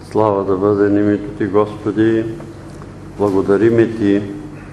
Слава да бъде на името Ти, Господи! Благодариме Ти,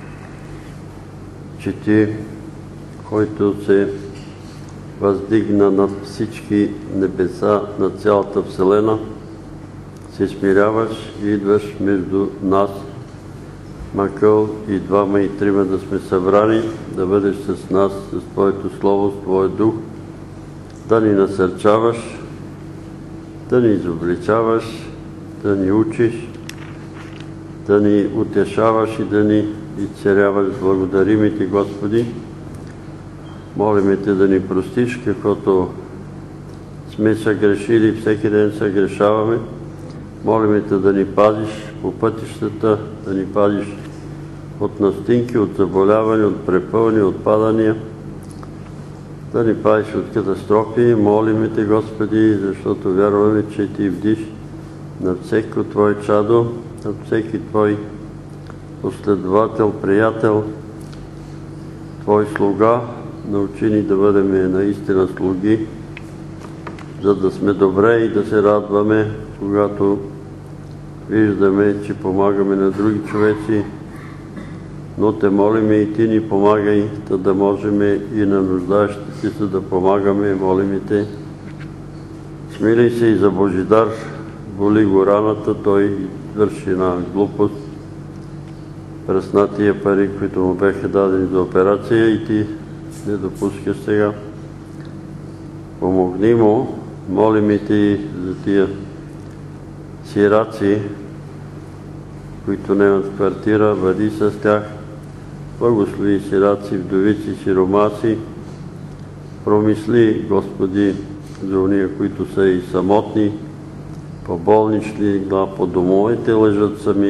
че Ти, който се въздигна над всички небеса, на цялата Вселена, се смиряваш и идваш между нас, макар и двама и трима да сме събрани, да бъдеш с нас, с Твоето Слово, с Твоя Дух, да ни насърчаваш, да ни изобличаваш, да ни учиш, да ни утешаваш и да ни изцеряваш. Благодариме Ти, Господи. Молиме Те да ни простиш, каквото сме съгрешили, всеки ден съгрешаваме. Молиме Те да ни пазиш по пътищата, да ни пазиш от настинки, от заболяване, от препълни, от падания, да ни пазиш от катастрофи. Молиме Те, Господи, защото вярваме, че Ти бдиш над всеки Твой чадо, над всеки Твой последовател, приятел, Твой слуга. Научи ни да бъдем наистина слуги, за да сме добре и да се радваме, когато виждаме, че помагаме на други човеци, но Те молиме и Ти ни помагай, да можем и на нуждаещите се да помагаме. Молиме Те, смилей се и за Божидар, боли го раната, той върши една глупост, пръсна тия пари, които му бяха дадени за операция, и Ти не допускаш сега. Помогни му, молим Ти за тия сираци, които нямат квартира, бъди с тях. Благослови сираци, вдовици, сиромаси. Промисли, Господи, за уния, които са и самотни, по болнични, по домовете лежат сами.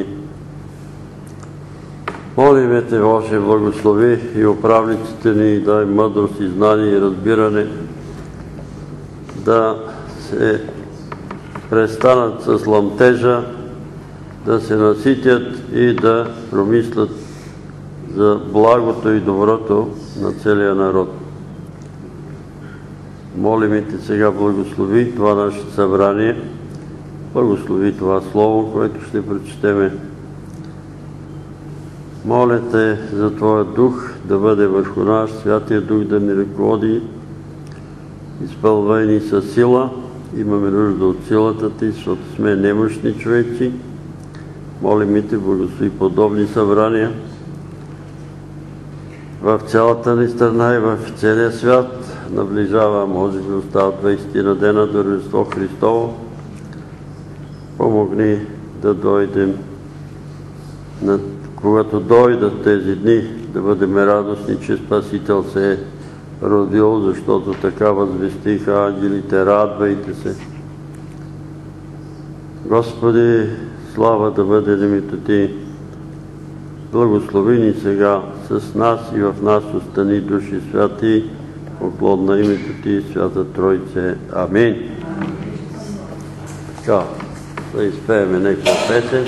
Молиме Те, Боже, благослови и управниците ни, дай мъдрост и знание и разбиране, да се престанат с ламтежа, да се наситят и да промислят за благото и доброто на целия народ. Молиме Те сега, благослови това наше събрание, благослови това Слово, което ще прочетеме. Моля Те за Твоя Дух да бъде върху нас, Святия Дух да ни ръководи, изпълвани с сила. Имаме нужда от силата Ти, защото сме немощни човеци. Молим Те, благослови подобни събрания в цялата ни страна и в целия свят. Наближава, може би остават 20 на дена до Рождество Христово. Помогни да дойдем, когато дойдат тези дни, да бъдем радостни, че Спасител се е родил, защото така възвестиха ангелите: радвайте се. Господи, слава да бъде името Ти. Благослови ни сега с нас и в нас остани, души святи, поклон на името Ти, Свята Тройце. Амин. Така, да изпееме някаква песен.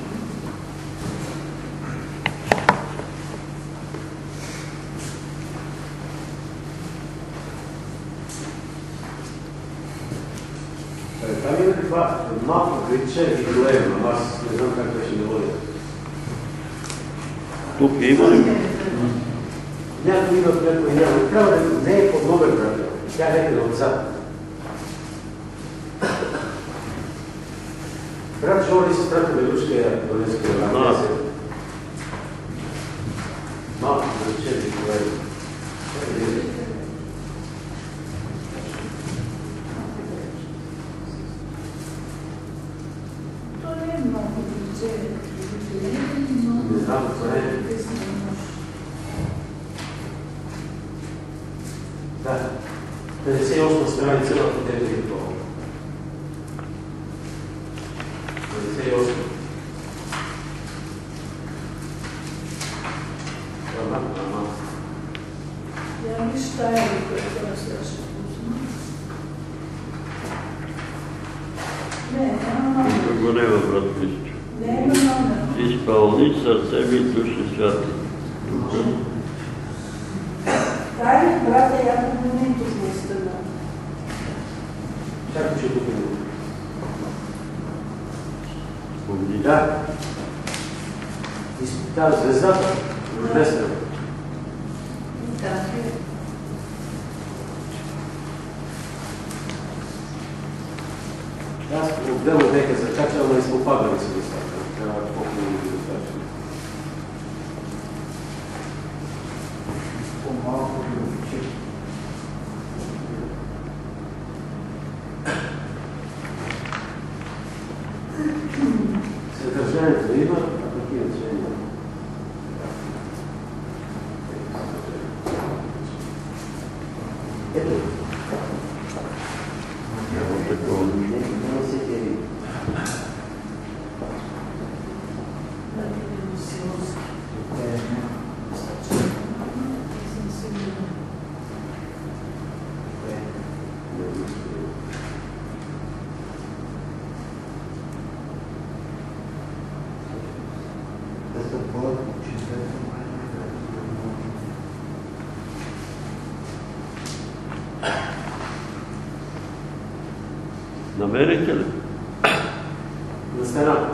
Там има каква малко притча и голема, но аз не знам как беше мелодия. Тук има ли? Някой има, някой няма. Трябва да не е под номер, брат. Тя е някъде отзад. Брат, Жо ли се прати белушка я донеска на нас? Малко притча и голема. Не знам, това е. Да. 58 страница в тези това. 58. Ама. Я не считаю, что это страшно вкусно. Не, Го няма, брат Христо. не. Изпълни сърце ми, души святи. Дай, брате, я в момента сме стана. Чакай, че тук Да. Тази звездата, рождествена. Так е. Аз отделно дека закача, ама изпопадали се достатъчно. Трябва по-хубаво да достатъчно. По-малко да учи. Съдържанието има, а пък иначе има. Ето. Не се тери. Намерите ли? На стената.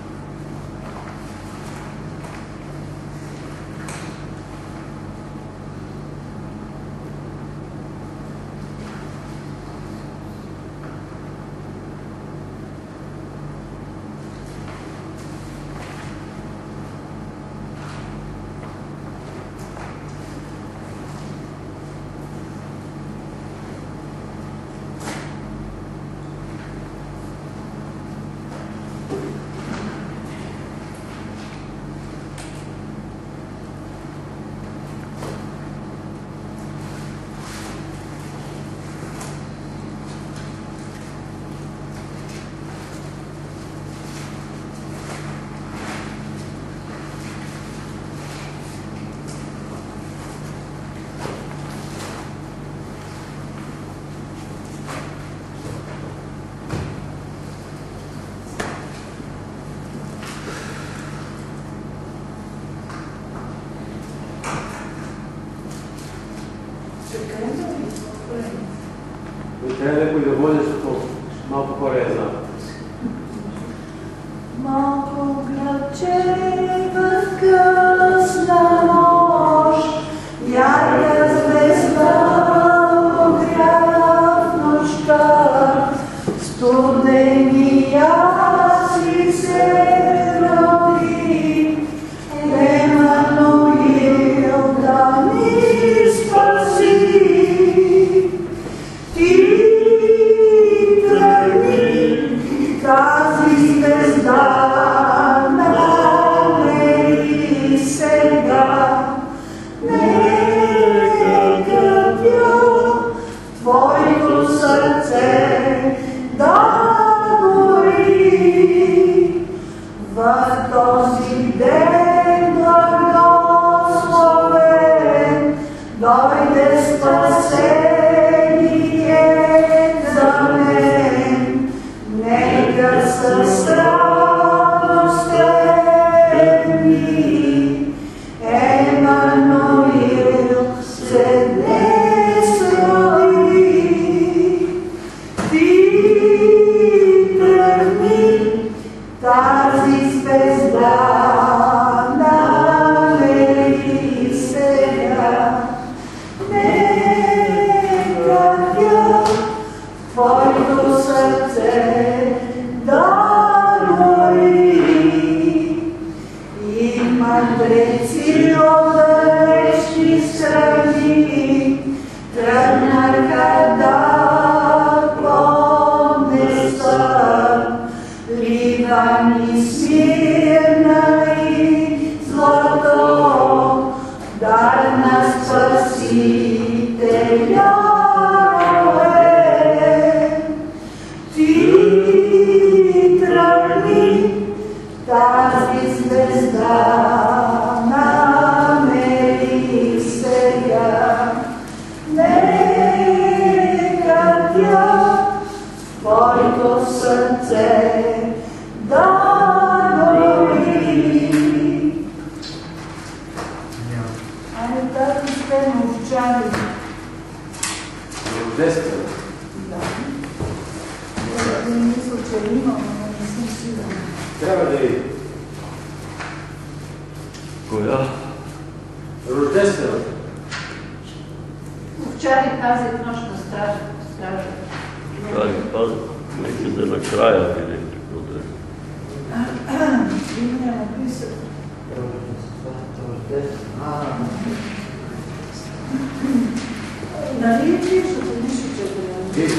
Трябва някой да води, защото малко хора я знаят. Малко градче в късна нощ, ярка звезда огря в нощта, студени ясли се роди, Емануил да ни спаси. Тази звезда намери сега, нека тя твоето сърце да гори. В този ден благословен дойде спасение за мен. Нека със радост ми Емануил се днес роди. Ти тръгни тази звезда намери сега. Нека тя твоето сърце да гори. И мъдреци от далечни страни тръгнаха да поднесат Ливан и Смирна и злато, дар на Спасителя. Тази звезда намери сега, нека тя твоето сърце да гори. Айде тази сте мовчали. Рождествена. Да. Не мисля, че имам, но не съм сигурна. Трябва да е Коя? рождествената. Овчари пазят нощна стража. Овчари пазят. Некъде накрая или какво да е. Няма писано. Нали пишете, нищо, че Виж.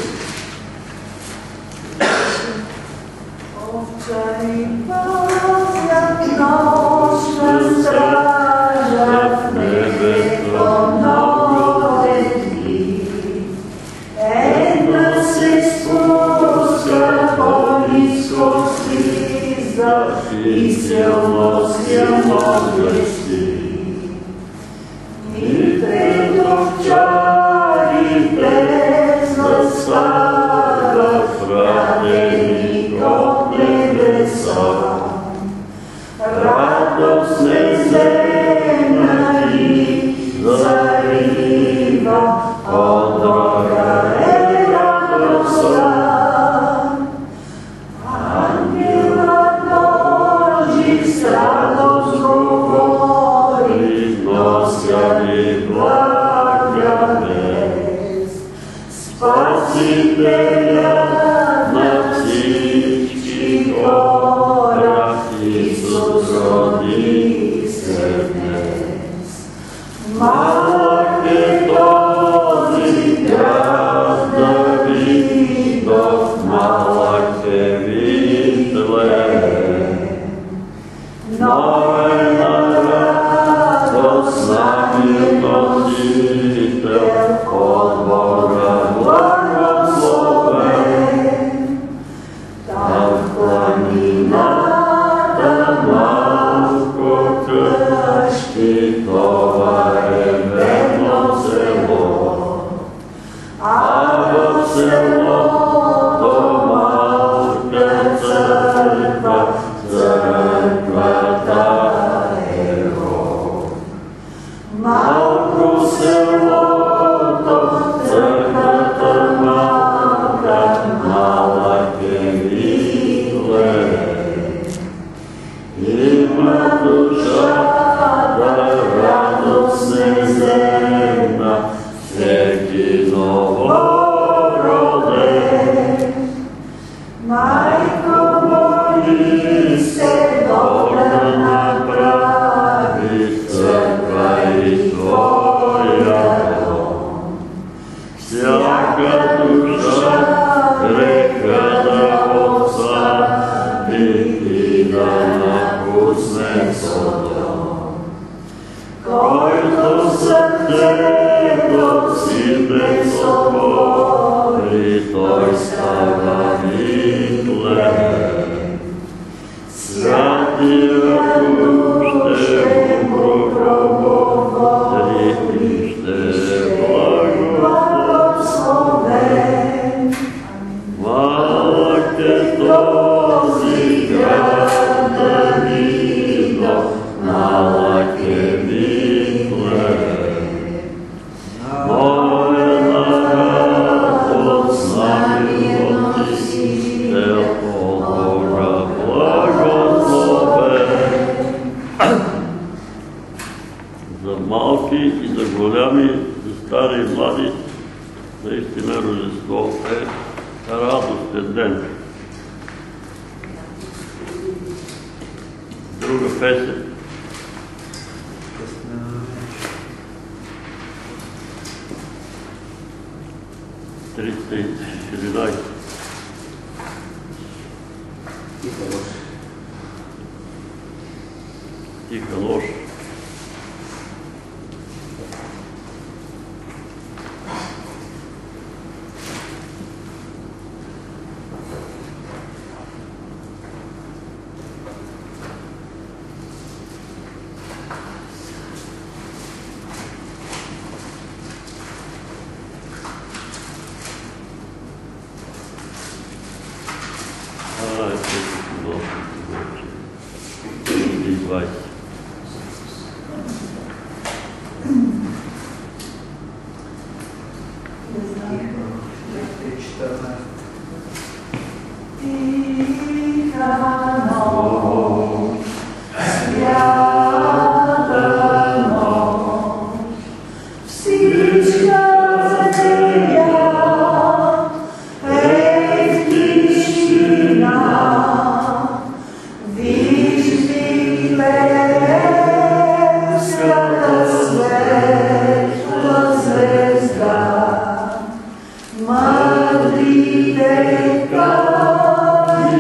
Овчари пазят нощна стража в небето нощен дни. Една се спуска, по-ниско слиза и силно, силно блести. И пред овчарите застава пратеник от небеса. Радост неземна ги зарива, от Бога е радостта. Ангелът Божий с радост говори, нося ви благовест. Спасителя на всички хора, Исус роди се днес. Малък е този град Давидов, малък е Витлеем, но е на радост самия носител от Бога благословен. Там в планината малко къщи, това е верно село, а в селото малка църква, църквата е род. Малко селото, църквата малка, малък е Витлеем. Има душата радост неземна, всеки новороден. Майко, моли се, добра направи църква и твоя дом. Всяка душа греха да отслаби и да напусне Содом. Който сърцето си безотвори, той става Витлеем. Святия Дух ще му проговори и ще благословен. Малък е този град Давидов, малък е Витлеем, но е на радост самия носител от Бога благословен. За малки и за голями, за стари и млади, наистина Рождество е радостен ден. Друга песен. Триста и 11. Тиха нощ. Тиха нощ.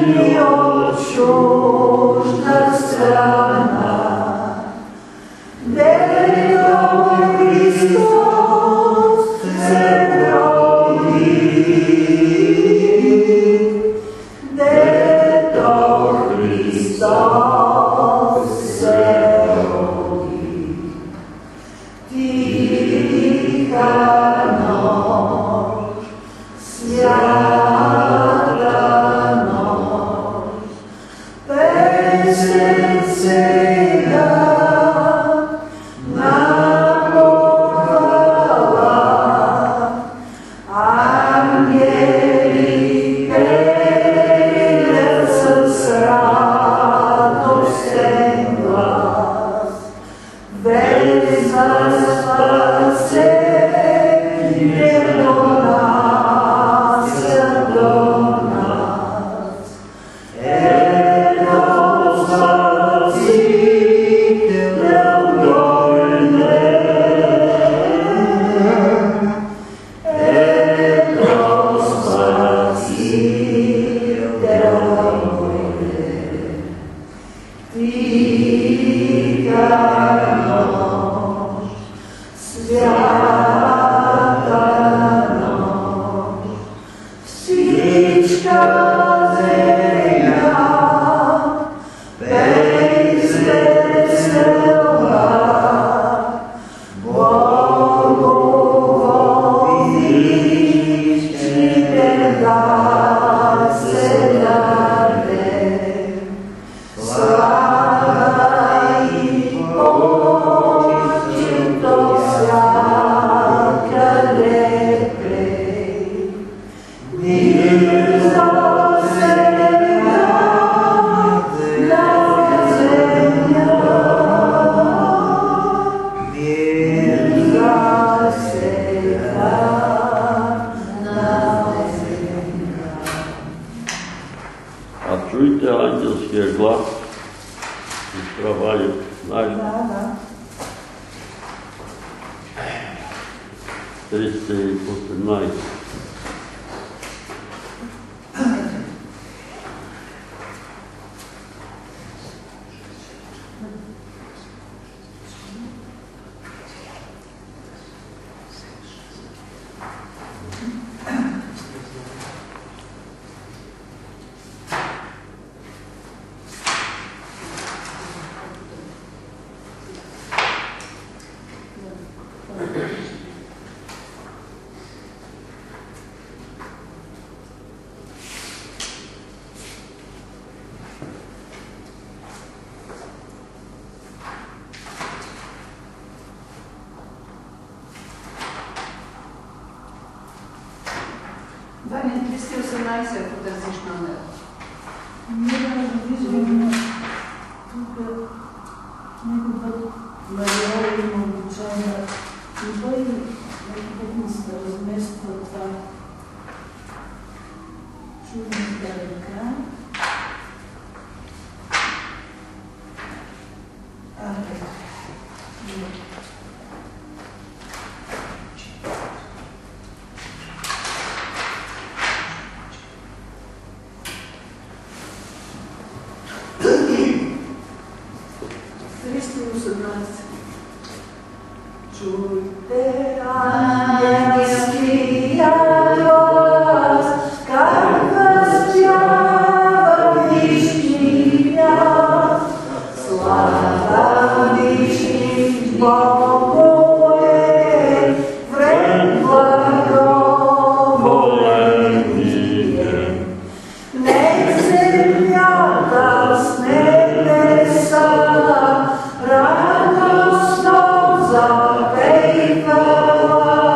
Radosno zapejva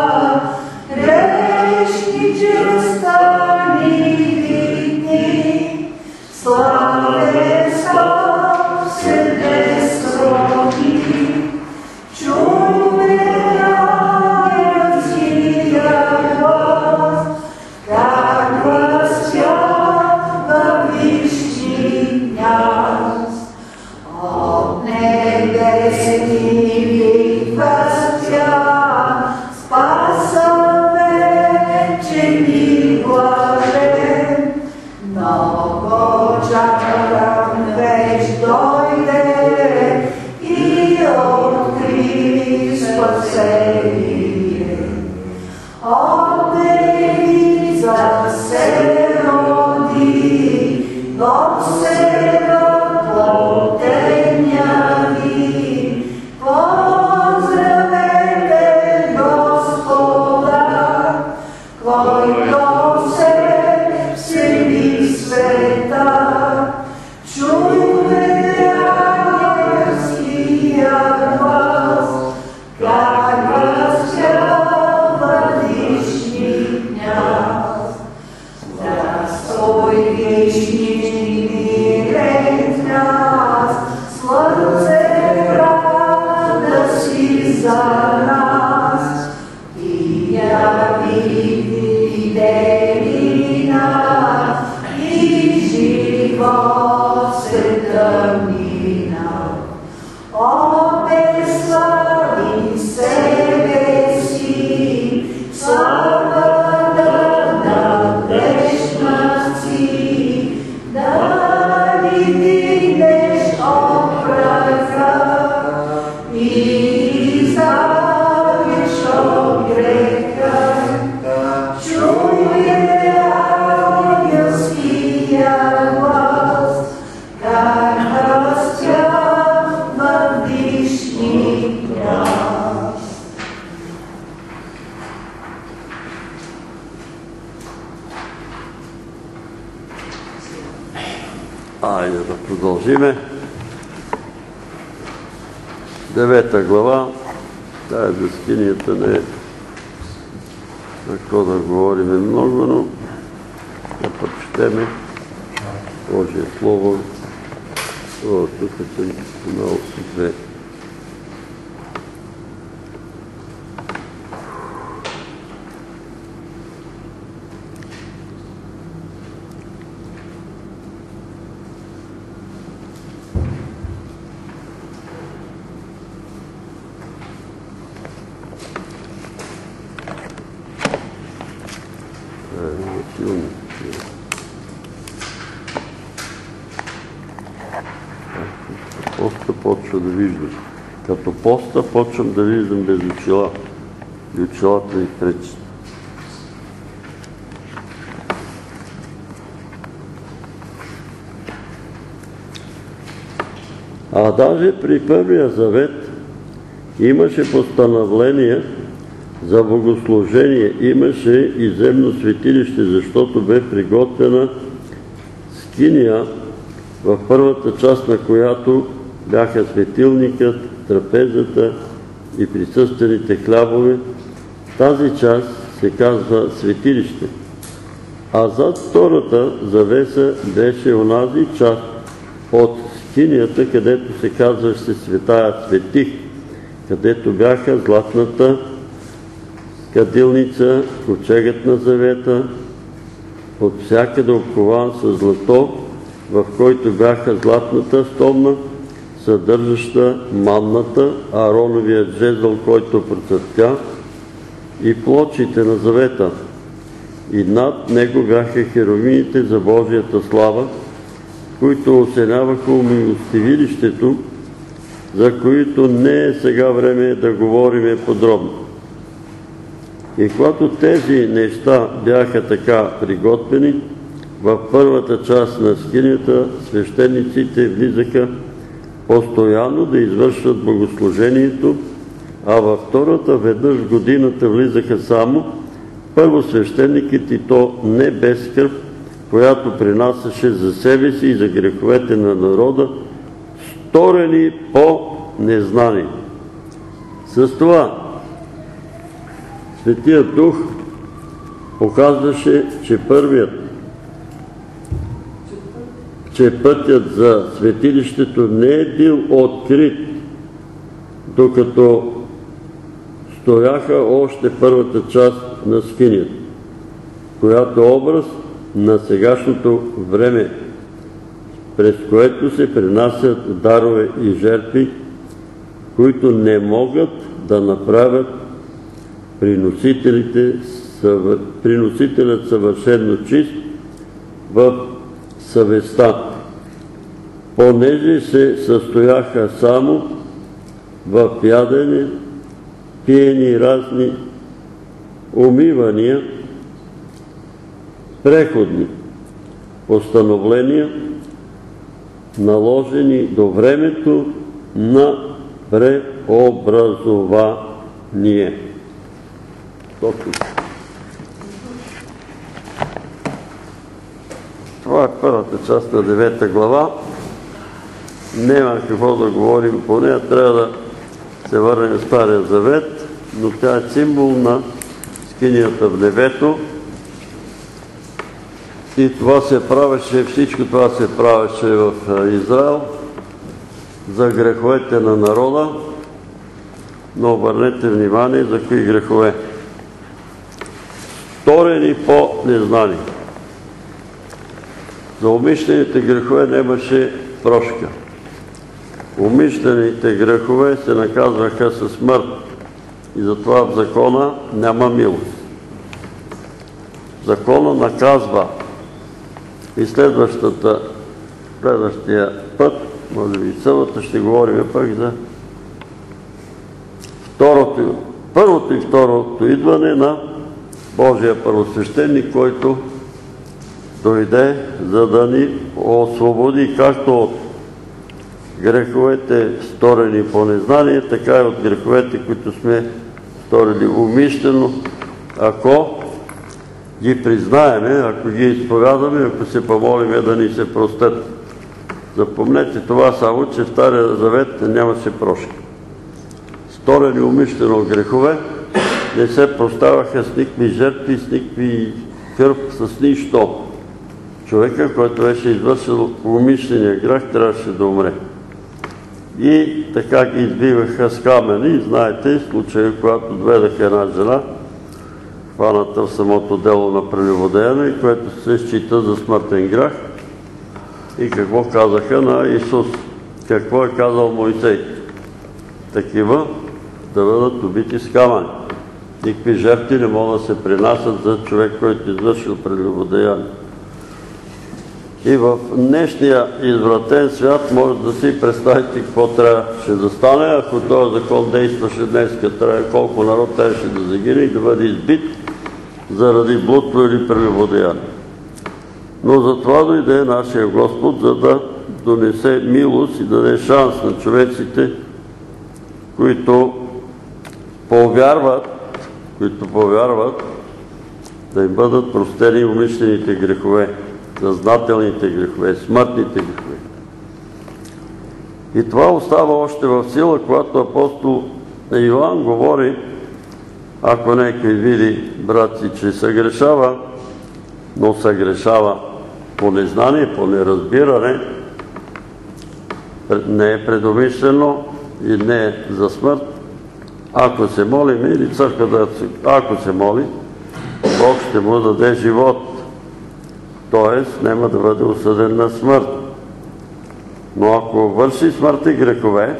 Айде да продължиме. 9 глава. Тая за скинията не е какво да говорим много, но да прочетеме Божие Слово. Тук съм споменал с 2. Поста почва да виждам. Като поста почвам да виждам без очила. И очилата ми пречат. А даже при Първия завет имаше постановление за богослужение, имаше и земно светилище, защото бе приготвена скиния, в първата част на която бяха светилникът, трапезата и присъствените хлябове. Тази част се казва светилище. А зад втората завеса беше онази част от скинията, където се казваше Светая Светих, където бяха златната кадилница, ковчегът на завета, от всякъде обкован със злато, в който бяха златната стомна, съдържаща манната, Аароновият жезъл, който процъфтя, и плочите на завета. И над него бяха херовимите за Божията слава, които осеняваха умилостивилището, за които не е сега време да говорим подробно. И когато тези неща бяха така приготвени, в първата част на скинията свещениците влизаха постоянно да извършват богослужението, а във втората веднъж в годината влизаха само първосвещеникът, и то не без кръв, която принасяше за себе си и за греховете на народа, сторени по незнание. С това Светият Дух показваше, че пътят за светилището не е бил открит, докато стояха още първата част на скинията, която е образ на сегашното време, през което се принасят дарове и жертви, които не могат да направят приносителят съвършено чист в съвестта, понеже се състояха само в ядене, пиене и разни умивания, преходни постановления, наложени до времето на преобразование. Това е първата част на 9 глава. Няма какво да говорим по нея, трябва да се върнем в Стария Завет, но тя е символ на скинията в небето. И това се правеше, всичко това се правеше в Израел за греховете на народа, но обърнете внимание за кои грехове. Сторени по незнание. За умишлените грехове нямаше прошка. Умишлените грехове се наказваха със смърт и затова в закона няма милост. Закона наказва. И следващия път, може би събота, ще говорим пък за първото и второто идване на Божия първосвещеник, който дойде, за да ни освободи както от греховете, сторени по незнание, така и от греховете, които сме сторили умишлено, ако ги признаеме, ако ги изповядаме, ако се помолиме да ни се простят. Запомнете това само, че в Стария Завет нямаше прошка. Сторени умишлено грехове не се прощаваха с никакви жертви, с никакви кръв, с нищо. Човека, който беше извършил умишления грех, трябваше да умре. И така ги избиваха с камъни. Знаете случая, когато доведаха една жена, хваната в самото дело на прелюбодеяне, което се счита за смъртен грях. И какво казаха на Исус? Какво е казал Мойсей? Такива да бъдат убити с камъни. Никакви жертви не могат да се принасят за човек, който е извършил прелюбодеяние. И в днешния извратен свят може да си представите какво трябваше да стане, ако този закон действаше днес, колко народ трябваше да загине и да бъде избит заради блудство или прелюбодеяние. Но за това дойде нашия Господ, за да донесе милост и да даде шанс на човеците, които повярват, да им бъдат простени умишлените грехове, съзнателните грехове, смъртните грехове. И това остава още в сила, когато апостол Йоан говори, ако някой види, брат си, че съгрешава, но съгрешава по незнание, по неразбиране, не е предумишлено и не е за смърт, ако се молим, или църквата, ако се моли, Бог ще му даде живот, т.е. няма да бъде осъден на смърт. Но ако върши смъртни грехове,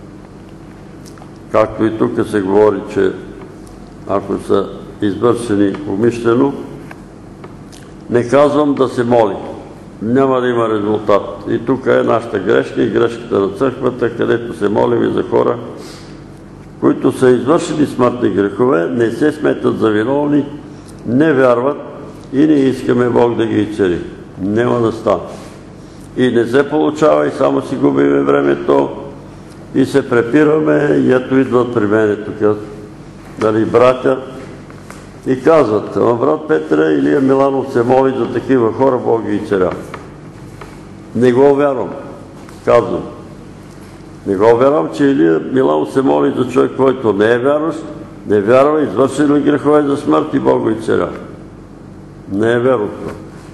както и тук се говори, че ако са извършени умишлено, не казвам да се моли. Няма да има резултат. И тук е нашата грешка и грешката на църквата, където се молим и за хора, които са извършили смъртни грехове, не се сметат за виновни, не вярват и не искаме Бог да ги изцели. Няма да стане. И не се получава и само си губиме времето и се препираме и ето идват при мене тук, дали братя, и казват, брат Петре, Илия Миланов се моли за такива хора, Бог ги изцеля. Не го вярвам, казвам. Не го вярвам, че Илия Миланов се моли за човек, който не е вярващ, не вярва, извършили грехове за смърт и Бог го изцеля. Не е вярвал това.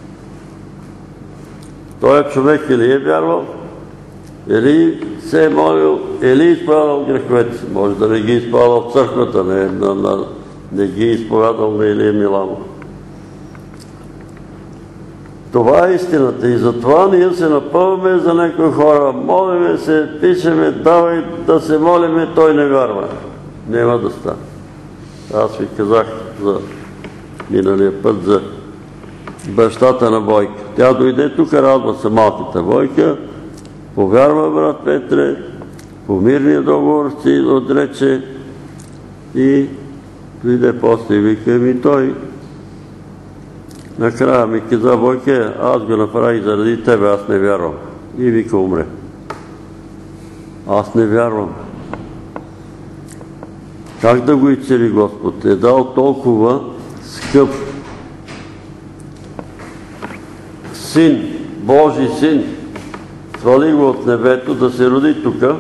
Той човек или е вярвал, или се е молил, или е изповядал греховете си. Може да не ги изповядал в църквата, не ги е изповядал на Илия Миланов. Това е истината и затова ние се напъваме за някои хора. Молиме се, пишеме, давай да се молиме, той не вярва. Няма да стане. Аз ви казах за миналия път за бащата на Бойка. Тя дойде тук, радва се малката Бойка, повярва брат Петре, по мирния договор си отрече и дойде после и вика ми той. Накрая ми каза, Бойке, аз го направих заради тебе, аз не вярвам. и вика умре. Аз не вярвам. Как да го изцели Господ? Е дал толкова скъп син, Божий син, свали го от небето да се роди тука,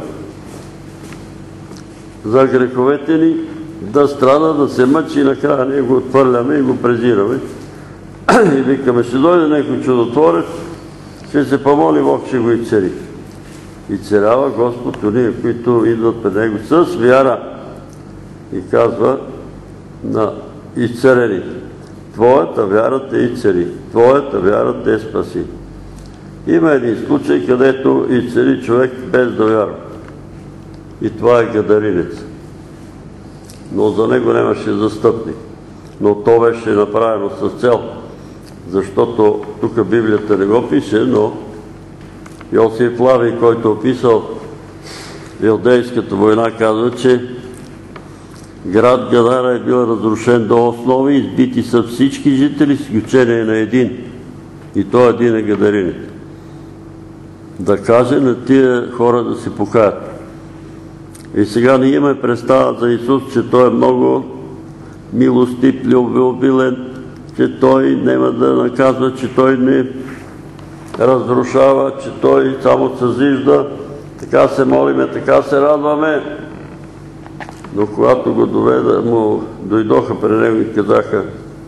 за греховете ни, да страда, да се мъчи и накрая ние го отвърляме и го презираме. И викаме, ще дойде някой чудотворец, ще се помоли Бог, ще го изцели. И целява Господ уния, които идват пред Него с вяра. И казва на изцелени: твоята вяра те изцели, твоята вяра те спаси. Има един случай, където изцели човек без да вярва. И това е гадаринец. Но за него нямаше застъпник. Но то беше направено с цел. Защото тук Библията не го пише, но Йосиф Флавий, който описал Илдейската война, казва, че град Гадара е бил разрушен до основи, избити са всички жители, с изключение на един. И той един е гадаринец. Да каже на тия хора да се покаят. И сега ние имаме представа за Исус, че Той е много милостив, любвеобилен, че Той няма да наказва, че Той не разрушава, че Той само съзижда. Така се молиме, така се радваме. Но когато го му дойдоха при него и казаха: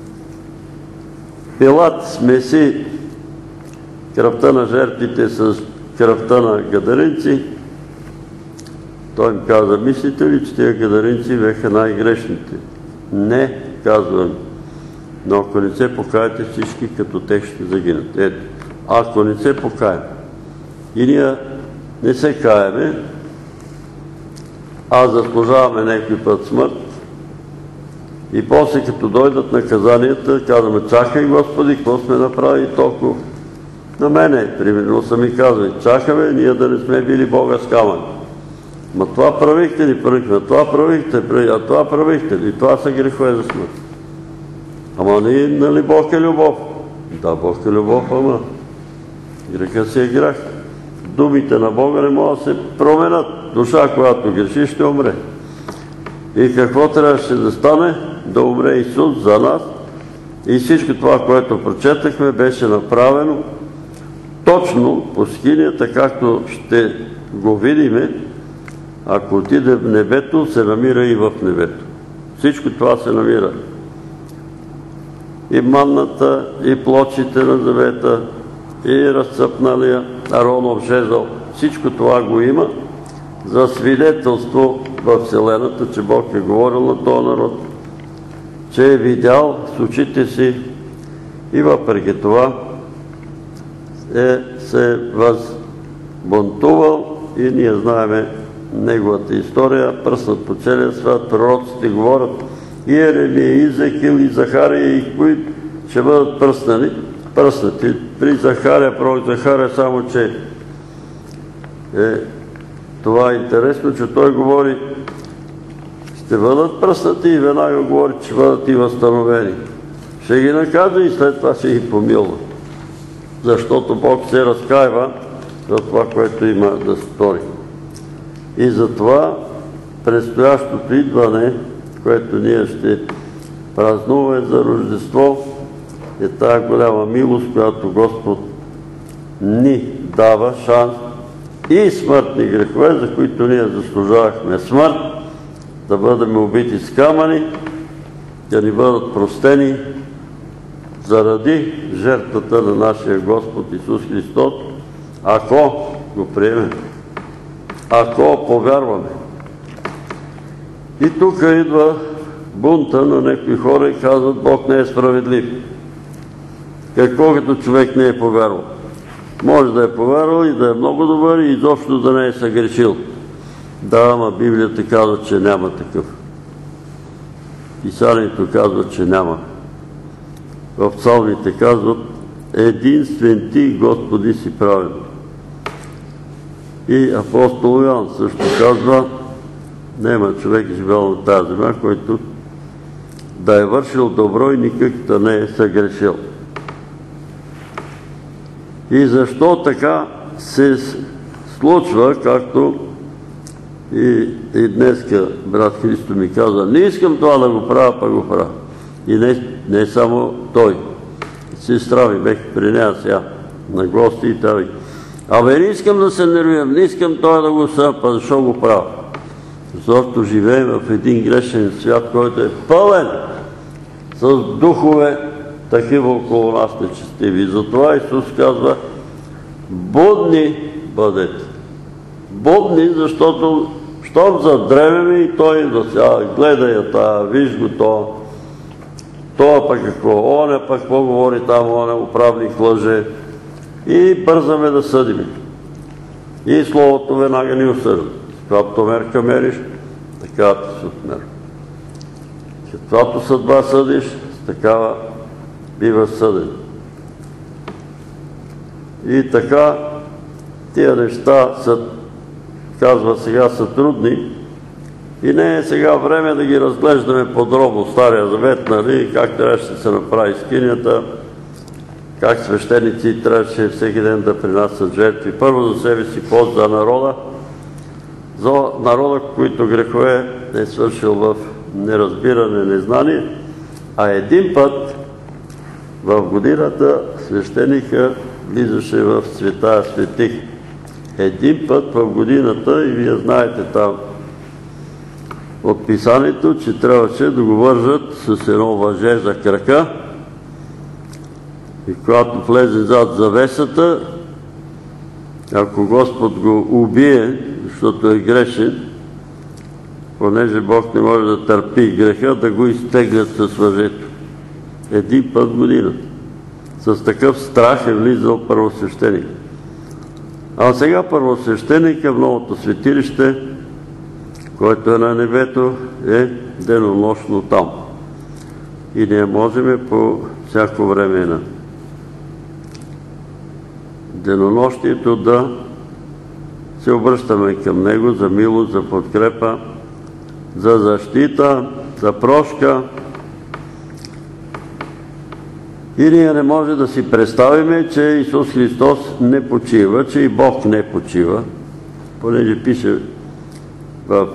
Пилат, смеси кръвта на жертвите с кръвта на гадаринци, той им каза: мислите ли, че тия гадаринци бяха най-грешните? Не, казвам. Но ако не се покаяте, всички като тех ще загинат. Ето, ако не се покаем и ние не се каяме, а заслужаваме някой път смърт, и после като дойдат наказанията, казваме: чакай, Господи, какво сме направили толкова? На мене, примерно, са ми казали: чакаме ние да не сме били Бога с камъни. Ма това правихте ли, това правихте, а това правихте ли? И това са грехове за смърт. Ама нали Бог е любов? Да, Бог е любов, ама греха си е грях. Думите на Бога не могат да се променят. Душа, която греши, ще умре. И какво трябваше да стане? Да умре Исус за нас. И всичко това, което прочетахме, беше направено точно по скинията, както ще го видиме. Ако отиде в небето, се намира и в небето. Всичко това се намира. И манната, и плочите на завета, и разцъпналия Аронов жезъл. Всичко това го има за свидетелство във Вселената, че Бог е говорил на този народ, че е видял с очите си и въпреки това се е възбунтувал и ние знаеме неговата история, пръснат по целия свят, пророците говорят, и Еремия, и Езекил, и Захария, и кои ще бъдат пръснати. При Захария, пророк Захария, само че това е интересно, че той говори, ще бъдат пръснати, и веднага говори, че бъдат и възстановени. Ще ги наказва и след това ще ги помилва. Защото Бог се разкаива за това, което има да стори. И затова предстоящото идване, което ние ще празнуваме за Рождество, е тая голяма милост, която Господ ни дава шанс и смъртни грехове, за които ние заслужавахме смърт, да бъдем убити с камъни, да ни бъдат простени заради жертвата на нашия Господ Исус Христос, ако го приемем, ако повярваме. И тук идва бунта на някои хора и казват: Бог не е справедлив. Какво като човек не е повярвал? Може да е повярвал и да е много добър и изобщо да не е съгрешил. Да, ама Библията казва, че няма такъв. Писанието казва, че няма. В псалмите казват: единствен ти, Господи, си правен. И апостол Йоан също казва: няма човек живял на тази земя, който да е вършил добро и никак да не е съгрешил. И защо така се случва, както и днеска брат Христо ми каза, не искам това да го правя, пък го правя. И не само той. Сестра ми бех при нея сега на гости и тя вика, абе не искам да се нервирам, не искам това да го съпа, защо го правя? Защото живеем в един грешен свят, който е пълен с духове, такива около нас нечестиви. Затова Исус казва, будни бъдете. Будни, защото щом задревеме и той гледа я тая, виж го то, това пък какво, оня пък какво говори там, оня управник лъже и бързаме да съдим. И Словото веднага ни осъжда. Каквато мерка мериш, такава ти се отмерва. Каквато съдба съдиш, такава бива съден. И така, тия неща са, казва сега, са трудни и не е сега време да ги разглеждаме подробно. Стария завет, нали, как трябваше да се направи скинията, как свещеници трябваше всеки ден да принасят жертви. Първо за себе си, после за народа. За народа, който грехове е свършил в неразбиране, незнание, а един път в годината свещеника влизаше в Светая светих. Един път в годината, и вие знаете там от писанието, че трябваше да го вържат с едно въже за крака и когато влезе зад завесата, ако Господ го убие, защото е грешен, понеже Бог не може да търпи греха, да го изтеглят с въжето. Един път в годината. С такъв страх е влизал първосвещеник. А сега първосвещеника в новото светилище, който е на небето, е денонощно там. И ние можем по всяко време на денонощието да се обръщаме към Него за милост, за подкрепа, за защита, за прошка. И ние не може да си представиме, че Исус Христос не почива, че и Бог не почива, понеже пише в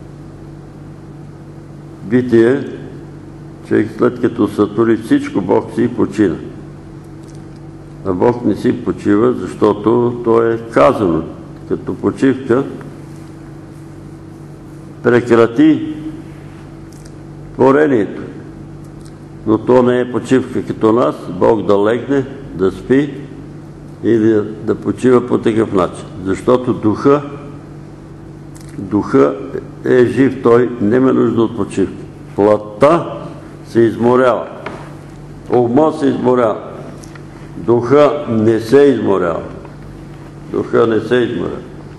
Битие, че след като сътвори всичко, Бог си почина. А Бог не си почива, защото то е казано. Като почивка прекрати творението. Но то не е почивка като нас, Бог да легне, да спи и да почива по такъв начин. Защото духа е жив, той няма нужда от почивка. Плътта се изморява, ума се изморява, духа не се изморява. Духа не се изморява.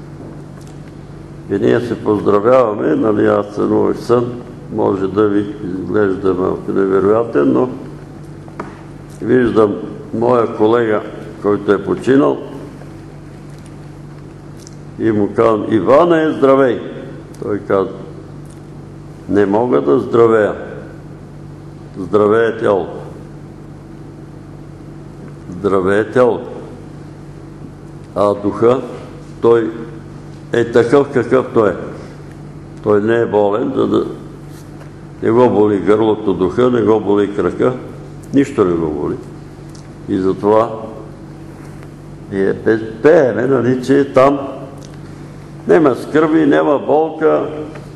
И ние се поздравяваме, нали, аз сънувах сън, може да ви изглежда малко невероятен, но виждам моя колега, който е починал, и му казвам, Иване, здравей! Той казва, не мога да здравея. Здравее тялото. Здравее тялото. А духа, той е такъв какъвто е. Той не е болен, за да не го боли гърлото, духа, не го боли крака, нищо не го боли. И затова пееме, нали, че там няма скърби, няма болка,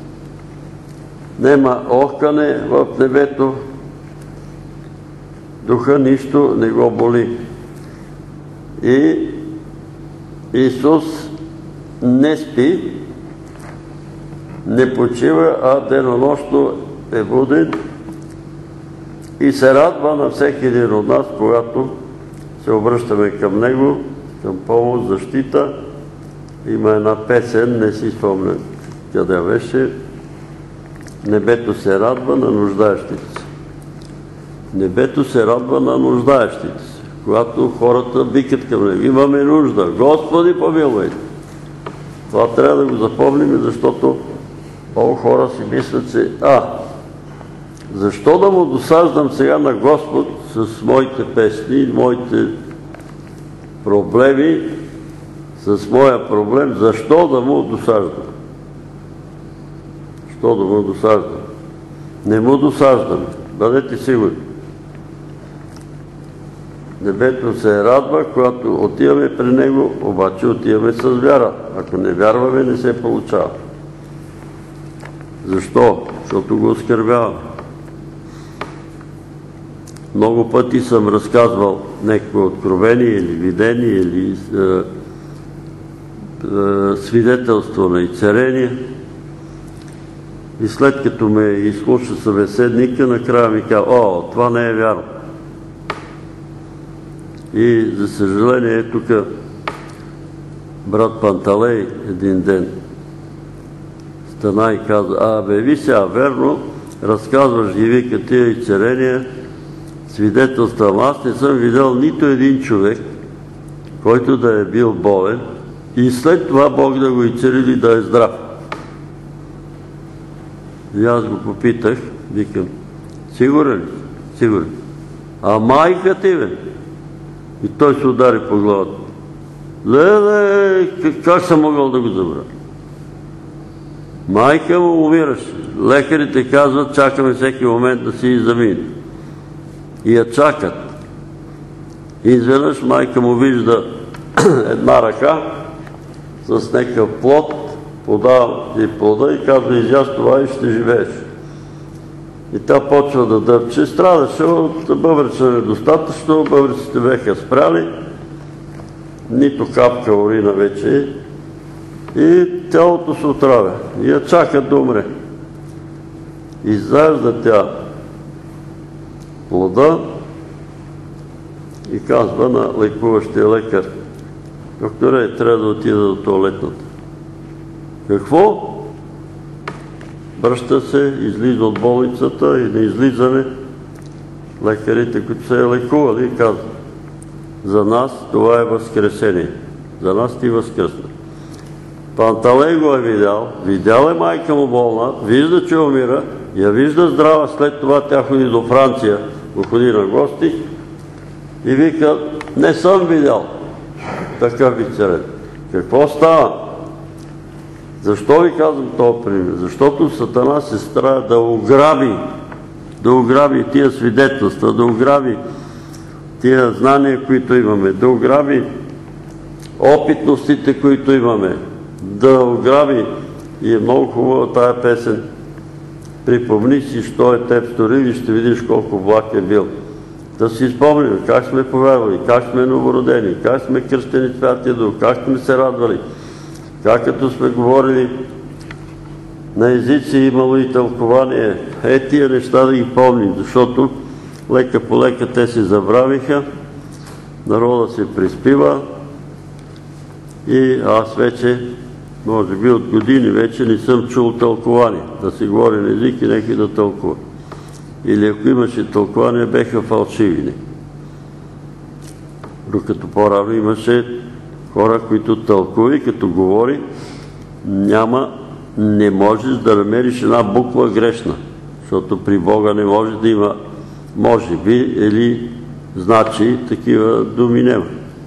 няма охкане в небето, духа нищо не го боли. И Исус не спи, не почива, а денонощно е буден и се радва на всеки един от нас, когато се обръщаме към Него, към помощ, защита. Има една песен, не си спомня къде беше. Небето се радва на нуждаещите се. Небето се радва на нуждаещите се. Когато хората викат към Него, имаме нужда, Господи помилвай. Това трябва да го запомним, защото много хора си мислят се, защо да му досаждам сега на Господ с моите песни, моите проблеми, с с моя проблем, защо да му досаждам? Защо да му досаждам? Не му досаждам, бъдете сигурни. Небето се радва, когато отиваме при него, обаче отиваме с вяра. Ако не вярваме, не се получава. Защо? Защото го оскърбяваме. Много пъти съм разказвал някакво откровение или видение или свидетелство на изцеление. И след като ме изслуша събеседника, накрая ми казва: "О, това не е вярно." И за съжаление, тук брат Панталей един ден стана и каза: "Ви сега, верно, разказваш ги, вика, тия изцеления, свидетелствам. Аз не съм видял нито един човек, който да е бил болен и след това Бог да го изцели да е здрав." И аз го попитах, викам: "Сигурен ли?" "Сигурен." "А майка ти, бе?" И той се удари по главата. "Леле, как съм могъл да го забравя?" Майка му умираше. Лекарите казват: "Чакаме всеки момент да си замине." И я чакат. И изведнъж майка му вижда една ръка с някакъв плод, подава и плода и казва: "Изяж това и ще живееш." И тя почва да дъвче. Страдаше от бъбречна недостатъчно, бъбреците беха спряли, нито капка урина вече и тялото се отравя. И я чакат да умре. Изяжда тя плода и казва на лекуващия лекар: "Докторе, трябва да отида до тоалетната." "Какво?" Връща се, излиза от болницата и на излизане лекарите, които се лекували, казват: "За нас това е възкресение. За нас ти възкръсна." Панталей го е видял е майка му болна, вижда, че умира, я вижда здрава, след това тя ходи до Франция, го ходи на гости и вика: "Не съм видял такъв изцелен." Какво става? Защо ви казвам този пример? Защото Сатана се старае да ограби тия свидетелства, да ограби тия знания, които имаме, да ограби опитностите, които имаме, да ограби. И е много хубава тая песен: "Припомни си, що е теб сторил и ще видиш колко благ е бил." Да си спомним как сме повярвали, как сме новородени, как сме кръстени Святия Дух, как сме се радвали, как като сме говорили на езици имало и тълкование. Тия неща да ги помним, защото лека по лека те се забравиха, народа се приспива и аз вече, може би от години вече не съм чул тълкование, да си говори на език и някой да тълкува. Или ако имаше тълкование, беха фалшиви. Докато по-рано имаше хора, които тълкува и като говори, не можеш да намериш една буква грешна, защото при Бога не може да има може би или значи, такива думи няма.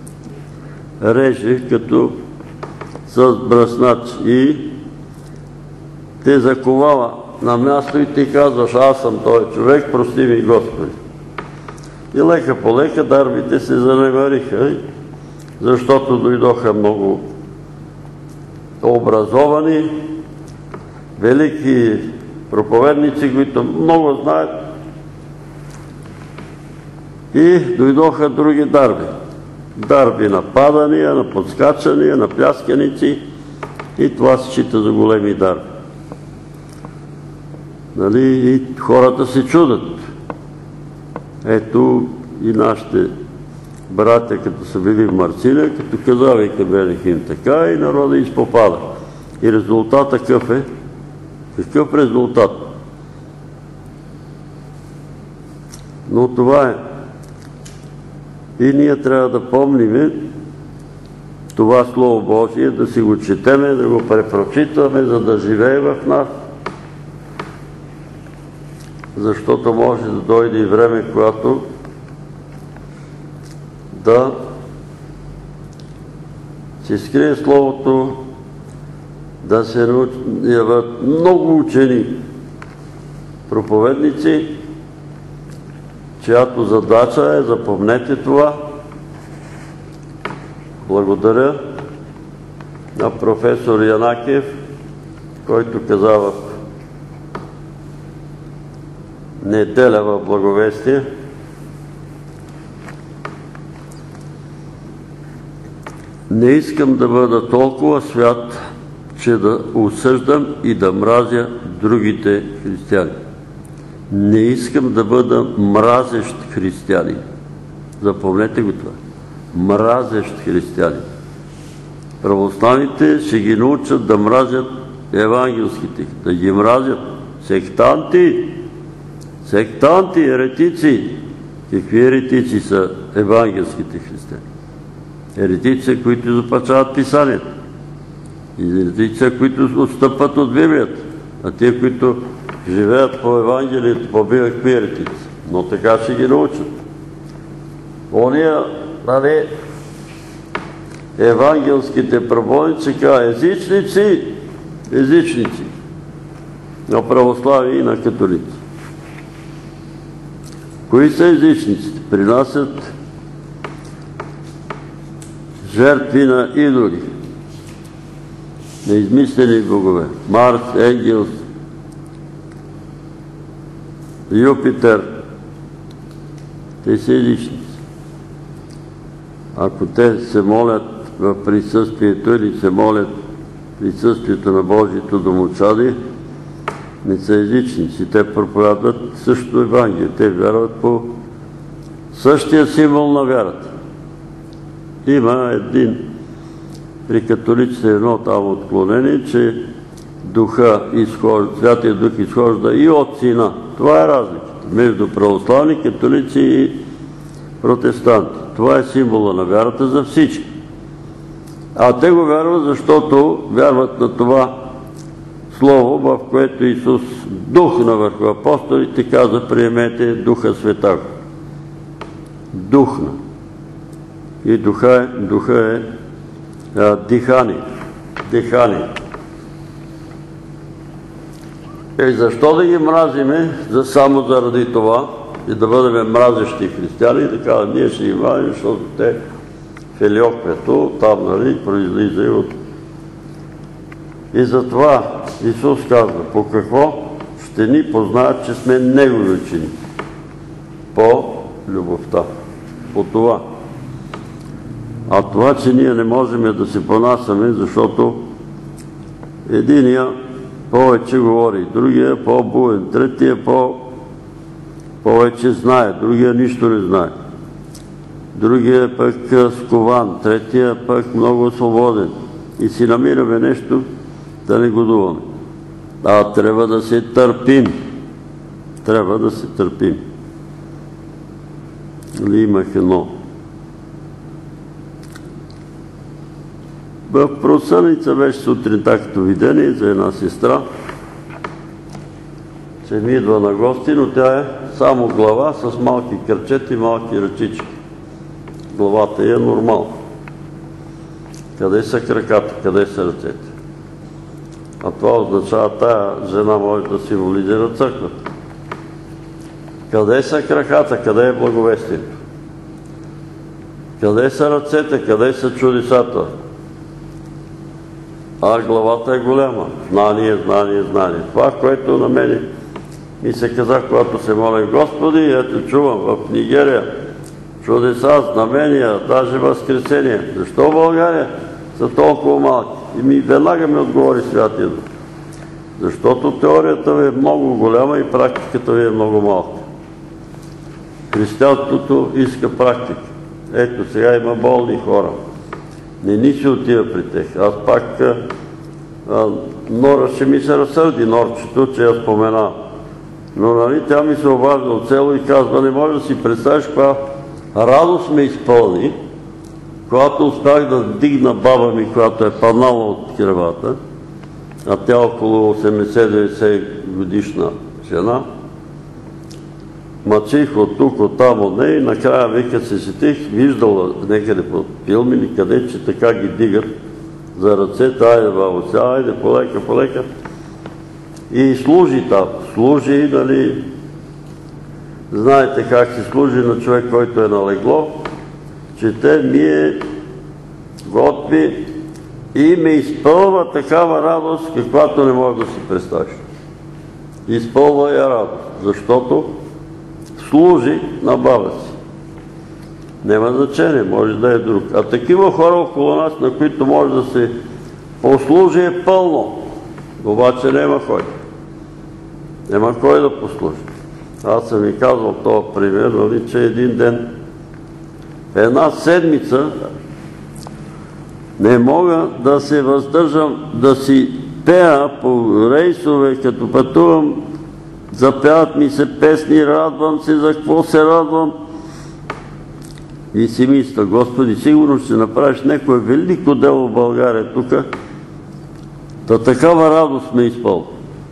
Реже като с бръснач и те заковава на място и ти казваш: "Аз съм този човек, прости ми, Господи." И лека по лека дарбите се занемариха, защото дойдоха много образовани, велики проповедници, които много знаят, и дойдоха други дарби. Дарби на падания, на подскачания, на плясканици, и това се счита за големи дарби. И хората се чудат. Ето и нашите братя, като са били в Марсилия, като казавайка белих им така, и народа изпопада. И резултата какъв е? Какъв резултат? Но това е. И ние трябва да помним това Слово Божие, да си го четеме, да го препрочитаме, за да живее в нас. Защото може да дойде и време, когато да се скрие Словото, да се явят много учени проповедници, чиято задача е, запомнете това. Благодаря на професор Янакиев, който каза в неделя в Благовестие: не искам да бъда толкова свят, че да осъждам и да мразя другите християни. Не искам да бъда мразещ християнин. Запомнете го това. Мразещ християнин. Православните ще ги научат да мразят евангелските, да ги мразят. Сектанти, еретици. Какви еретици са евангелските християни? Еретици са, които запачават писанието. Еретици са, които отстъпват от Библията. А те, които живеят по Евангелието, побиват какви еретици. Но така ще ги научат. Ония, евангелските проповедници казват езичници на православие и на католици. Кои са езичниците? Принасят жертви на идоли, на измислени богове. Марс, Енгелс, Юпитер. Те са езичници. Ако те се молят в присъствието или се молят в присъствието на Божието домочадие, не са езичници. Те проповядват същото Евангелие. Те вярват по същия символ на вярата. Има един, при католиците едно там отклонение, че Святия Дух изхожда и от Сина. Това е разликата между православни, католици и протестанти. Това е символа на вярата за всички. А те го вярват, защото вярват на това Слово, в което Исус духна върху апостолите, каза: приемете Духа Святаго. Духна. И духа е дихание. Защо да ги мразиме? Само заради това и да бъдем мразещи християни, да кажем, ние ще ги мразим, защото те филиоквето там, произлиза и от... И затова Исус казва: по какво ще ни познаят, че сме Негови учени? По любовта. По това. А това, че ние не можем да се понасяме, защото единия повече говори, другия е по-буен, третия повече знае, другия нищо не знае. Другия е пък скован, третия пък много свободен. И си намираме нещо да не годуваме. Трябва да се търпим. Трябва да се търпим. Имах едно. В Просъница беше сутринта като видение за една сестра, че ми идва на гости, но тя е само глава с малки кръчета и малки ръчички. Главата е нормална. Къде са краката, къде са ръцете? А това означава, тая жена може да символизира църквата. Къде са краката, къде е благовестието? Къде са ръцете, къде са чудесата? Главата е голяма. Знание. Това, което на мене ми се казах, когато се моля: Господи, ето чувам в Нигерия чудеса, знамения, даже възкресение. Защо в България са толкова малки? И веднага ми отговори Святия Дух. Защото теорията ви е много голяма и практиката ви е много малка. Християнството иска практика. Ето сега има болни хора. Не ни се отива при тех. Аз пак Нора ще ми се разсърди, Норчето, че я споменавам. Но тя ми се обажда от село и казва: не може да си представиш каква радост ме изпълни, когато успях да дигна баба ми, която е паднала от кревата, а тя около 80-90 годишна жена. мачих от тук, от там, от нея и накрая века се сетих, виждала някъде по филми или къде, че така ги дигат за ръцете, айде бабо сега, айде полека. И служи там. Служи, нали, знаете как се служи на човек, който е налегло, чете, мие, готви и ме изпълва такава радост, каквато не може да си представиш. Изпълва я радост, защото служи на баба си. Няма значение, може да е друг. А такива хора около нас, на които може да се послужи, е пълно. Обаче няма кой. Няма кой да послужи. Аз съм ви казвал това пример, нали, че един ден, една седмица, не мога да се въздържам да си пея по рейсове, като пътувам, запяват ми се песни, радвам се, за какво се радвам. И си мисля, Господи, сигурно ще направиш някое велико дело в България тук, да такава радост ме изпълва.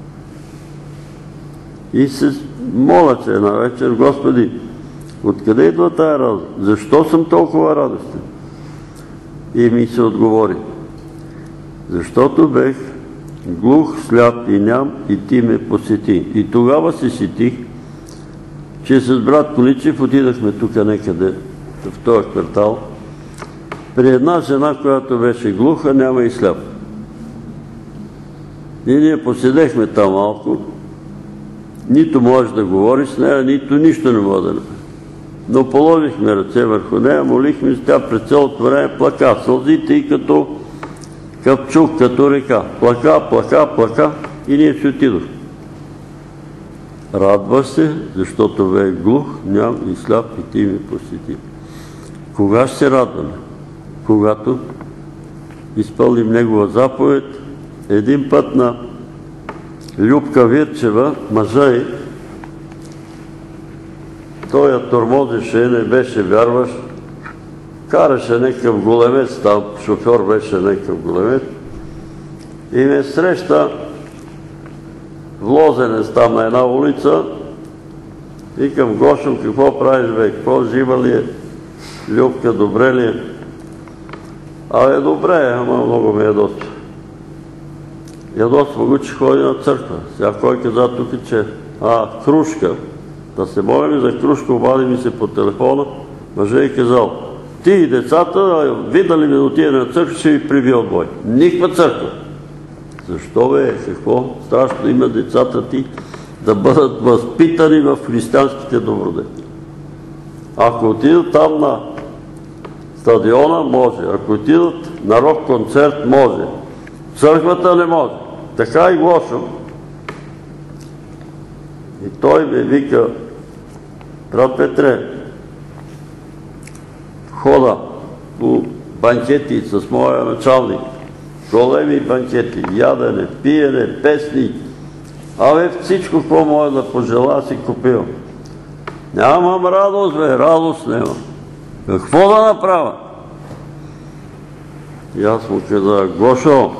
И се моля се една вечер, Господи, откъде идва тая радост? Защо съм толкова радостен? И ми се отговори, защото бех глух, сляп и ням и ти ме посети. И тогава се сетих, че с брат Количев отидахме тук некъде, в този квартал, при една жена, която беше глуха, няма и сляп. И ние поседехме там малко, нито можеш да говориш с нея, нито нищо не може да направи. Но положихме ръце върху нея, молихме се, тя през цялото време плака, сълзите и като капчук, като река. Плака и ние си отидохме. Радва се, защото бе глух, ням и сляп и ти ми посети. Кога ще се радваме? Когато изпълним негова заповед. Един път на Любка Вирчева, мъжа й, той я тормозеше, не беше вярваш, караше някакъв големец там, шофьор беше някакъв големец и ме среща в Лозенец там на една улица. Викам, Гошо, какво правиш бе, какво жива ли е? Любка, добре ли е? Абе, добре, ама много ме ядосва. Ядосва го, че ходи на църква. Сега кой каза тук, че крушка. Да се молим за крушка, обади ми се по телефона, мъже е казал, ти и децата, видали ме да отиде на църква, ще ви прибия отбой. Никаква църква. Защо бе? Какво? Страшно има децата ти да бъдат възпитани в християнските добродетели. Ако отидат там на стадиона, може. Ако отидат на рок-концерт, може. Църквата не може. Така и Гошо. И той ме вика, брат Петре, хода по банкети с моя началник, големи банкети, ядене, пиене, песни, абе всичко, какво може да пожела, си купил. Нямам радост, бе, радост нямам. Какво да направя? И аз му казах, Гошо,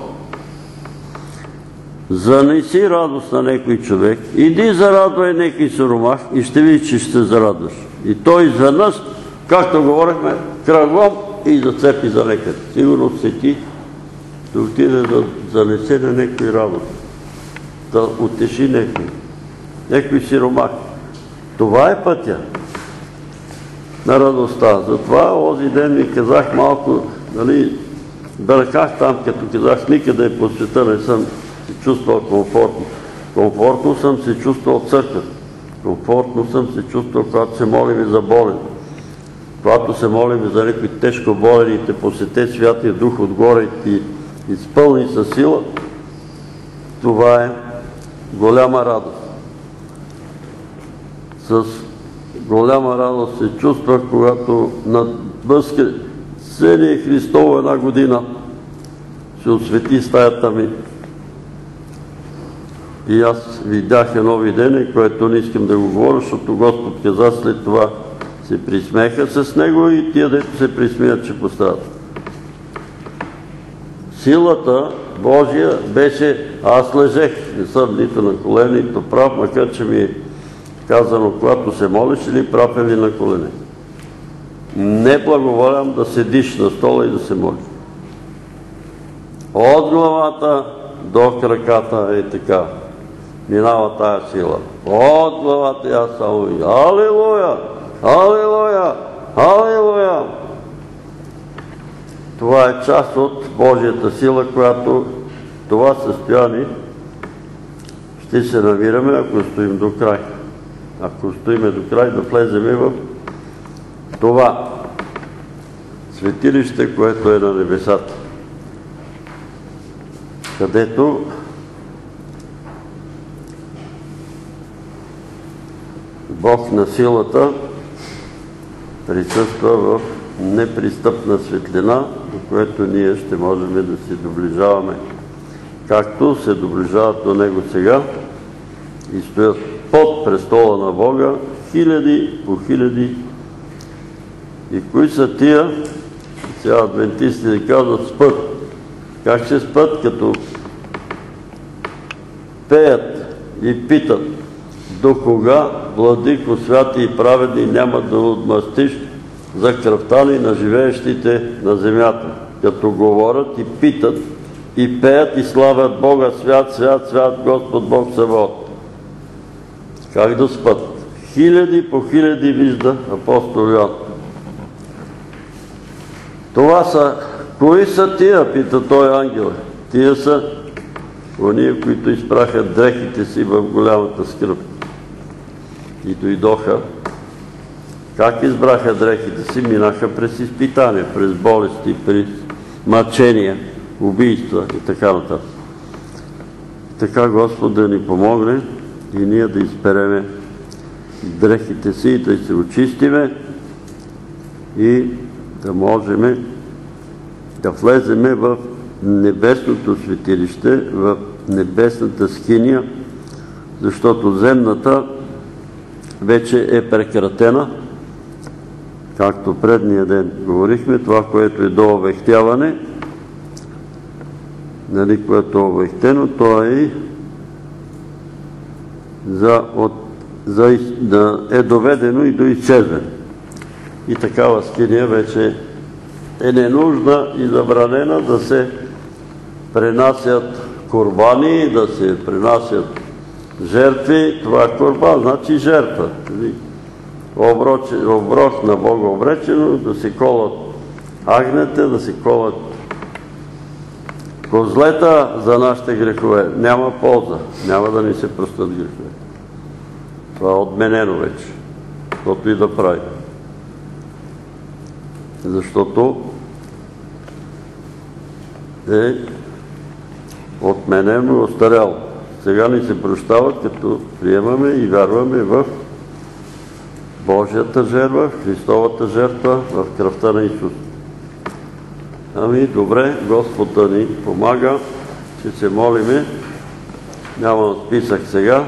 занеси радост на някой човек, иди зарадвай някой сиромах и ще видиш, че ще се зарадваш. И той изведнъж, както говорихме, кръгом и зацепи за някъде. Сигурно сети да отиде да занесе на някой радост, да утеши някой сиромах. Това е пътя на радостта. Затова онзи ден ми казах малко, нали, бърках там, като казах, никъде по света не съм се чувствал комфортно. Комфортно съм се чувствал в църква. Комфортно съм се чувствал, когато се молим за болен. Когато се молим за някой тежко болен и те посете Святия Дух отгоре и ти изпълни със сила, това е голяма радост. С голяма радост се чувствах, когато надбъска целия Христово една година се освети стаята ми. И аз видях едно видение, което не искам да го говоря, защото Господ каза, след това се присмеха с него и тия дето се присмеят, че пострадат. Силата Божия беше, аз лежех, не съм нито на колени, нито прав, макар че ми казано, когато се молиш или прав или на колене. Не благоволявам да седиш на стола и да се молиш. От главата до краката е така. Минава тая сила. От главата и аз само и алилуя, алилуя, алилуя. Това е част от Божията сила, която това състояние ще се намираме, ако стоим до край. Ако стоиме до край, да влеземе в това светилище, което е на небесата, където Бог на силата присъства в непристъпна светлина, до което ние ще можем да се доближаваме, както се доближават до Него сега и стоят под престола на Бога хиляди по хиляди. И кои са тия? Сега адвентистите казват спът. Как ще спът? Като пеят и питат: до кога, владико святи и праведни, няма да отмъстиш за кръвта ни на живеещите на земята? Като говорят и питат и пеят и славят Бога: свят, свят, свят, Господ Бог Саваот. Как да спът? Хиляди по хиляди, вижда апостол Йоан. Това са... Кои са тия? Пита той ангел. Тия са ония, които изпраха дрехите си в голямата скръб и дойдоха. Как избраха дрехите си? Минаха през изпитания, през болести, през мъчения, убийства и така нататък. Така Господ да ни помогне и ние да изпереме дрехите си, да се очистиме и да можем да влеземе в небесното светилище, в небесната скиния, защото земната вече е прекратена. Както предния ден говорихме, това, което е до овехтяване, което е овехтено, то е е доведено и до изчезване. И такава скиния вече е ненужна и забранена да се пренасят курбани, да се пренасят жертви. Това е курбан, значи жертва. Оброк на Бога обречено, да се колат агнете, да се колат козлета за нашите грехове. Няма полза, няма да ни се простят грехове. Това е отменено вече, каквото и да прави. Защото е отменено и остаряло. Сега ни се прощават, като приемаме и вярваме в Божията жертва, в Христовата жертва, в кръвта на Исус. Ами, добре, Господ да ни помага, че се молиме. Нямам списък сега.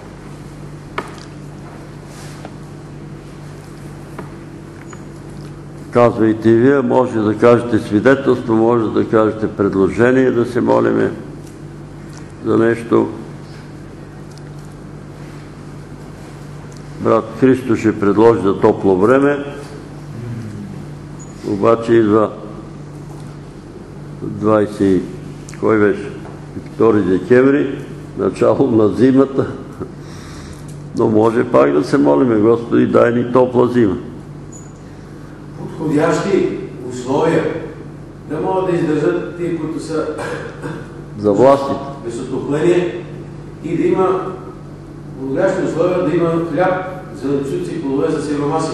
Казвайте и вие, може да кажете свидетелство, може да кажете предложение, да се молиме за нещо. Брат Христо ще предложи за топло време, обаче идва 2 декември, начало на зимата, но може пак да се молиме: Господи, дай ни топла зима. Подходящи условия да могат да издържат тия, които са за властите. Без отопление и да има подходящи условия да има хляб, зеленчуци и плодове за сиромаси.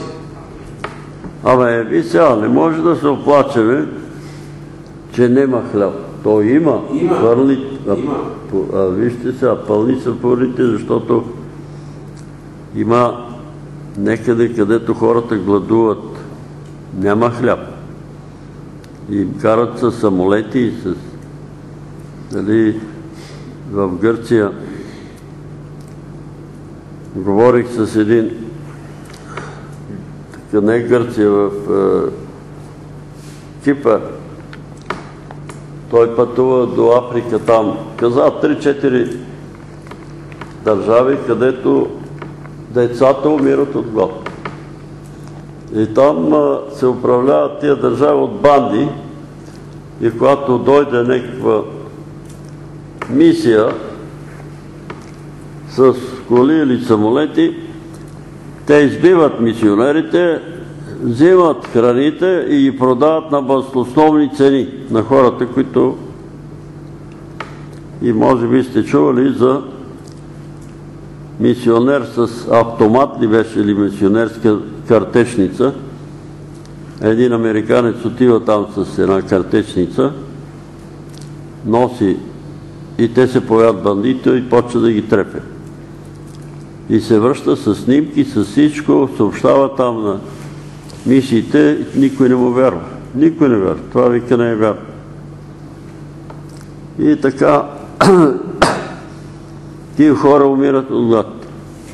И сега не може да се оплачеме, че нема хляб. То има. Има. Вижте сега, пълни са порите, защото има некъде, където хората гладуват. Няма хляб. И им карат с самолети и с... в Гърция говорих с един, не Гърция, в Кипър. Той пътува до Африка там. Каза 3-4 държави, където децата умират от глад. И там се управляват тия държави от банди и когато дойде някаква мисия с коли или самолети, те избиват мисионерите, взимат храните и ги продават на баснословни цени на хората, които и може би сте чували за мисионер с автомат ли беше или мисионерска картечница. Един американец отива там с една картечница, носи и те се появят бандити и почва да ги трепе. И се връща с снимки, с всичко, съобщава там на мисиите, никой не му вярва. Никой не вярва. Това вика не е вярва. И така тия хора умират от глад.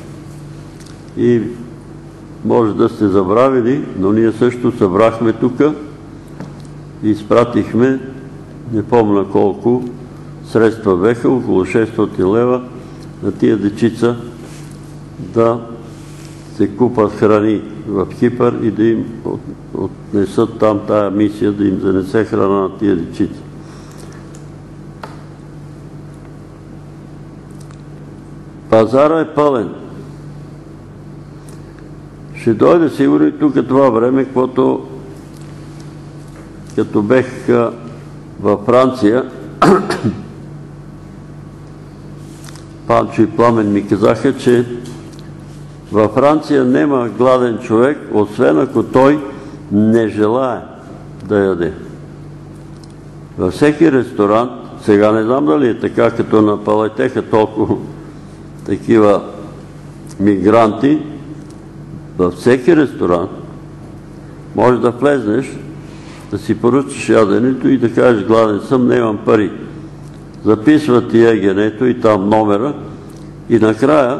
И може да сте забравили, но ние също събрахме тук и изпратихме, не помня колко средства беха, около 600 лева на тия дечица да се купат храни в Кипър и да им отнесат там тая мисия, да им занесе храна на тия дечица. Пазара е пълен. Ще дойде сигурно и тук това време, като бех във Франция, Панчо и Пламен ми казаха, че във Франция няма гладен човек, освен ако той не желае да яде. Във всеки ресторант, сега не знам дали е така, като на Палайтеха толкова такива мигранти, във всеки ресторант можеш да влезнеш, да си поръчаш яденето и да кажеш гладен съм, не имам пари. Записва ти егенето и там номера и накрая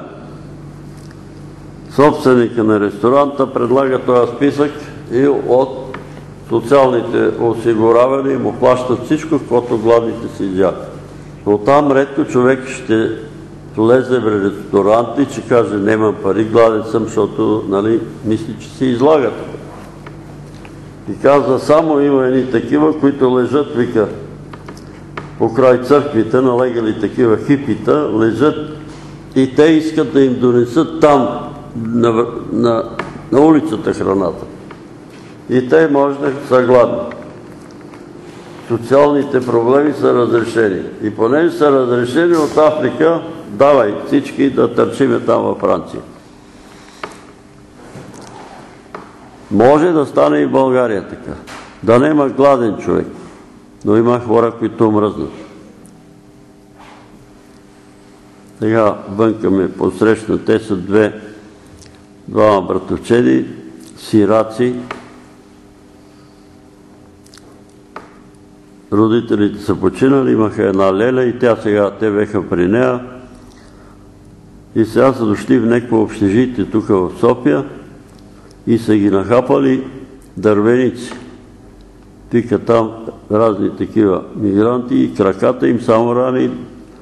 собственика на ресторанта предлага този списък и от социалните осигурявания му плащат всичко, каквото гладните си изядат. Но там редко човек ще влезе в ресторант и ще каже нямам пари, гладен съм, защото мисли, че се излагат. И казва, само има едни такива, които лежат, вика, покрай църквите, налегали такива хипита, лежат и те искат да им донесат там, на улицата храната. И те може да са гладни. Социалните проблеми са разрешени. И понеже са разрешени от Африка, давай всички да търчиме там във Франция. Може да стане и в България така. Да нема гладен човек, но има хора, които мръзнат. Сега вънка ме посрещна, те са двама братовчеди, сираци. Родителите са починали, имаха една леля и те беха при нея. И сега са дошли в някакво общежитие тук в София и са ги нахапали дървеници. Тика там разни такива мигранти и краката им само рани.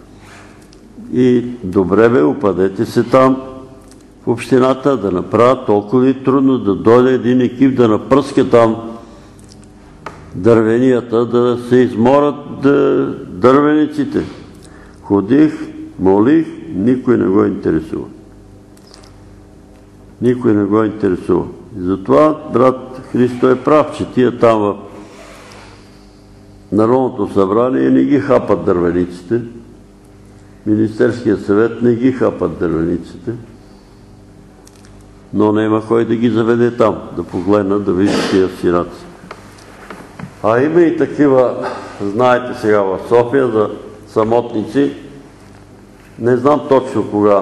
И добре бе, опадете се там в общината да направят толкова и трудно да дойде един екип да напръска там дървенията, да се изморят дървениците. Ходих, молих, никой не го интересува. Никой не го интересува. И затова брат Христо е прав, че тия там в Народното събрание не ги хапат дървениците. Министерския съвет не ги хапат дървениците. Но няма кой да ги заведе там, да погледнат, да видят тия сираци. А има и такива, знаете сега в София, за самотници. Не знам точно кога,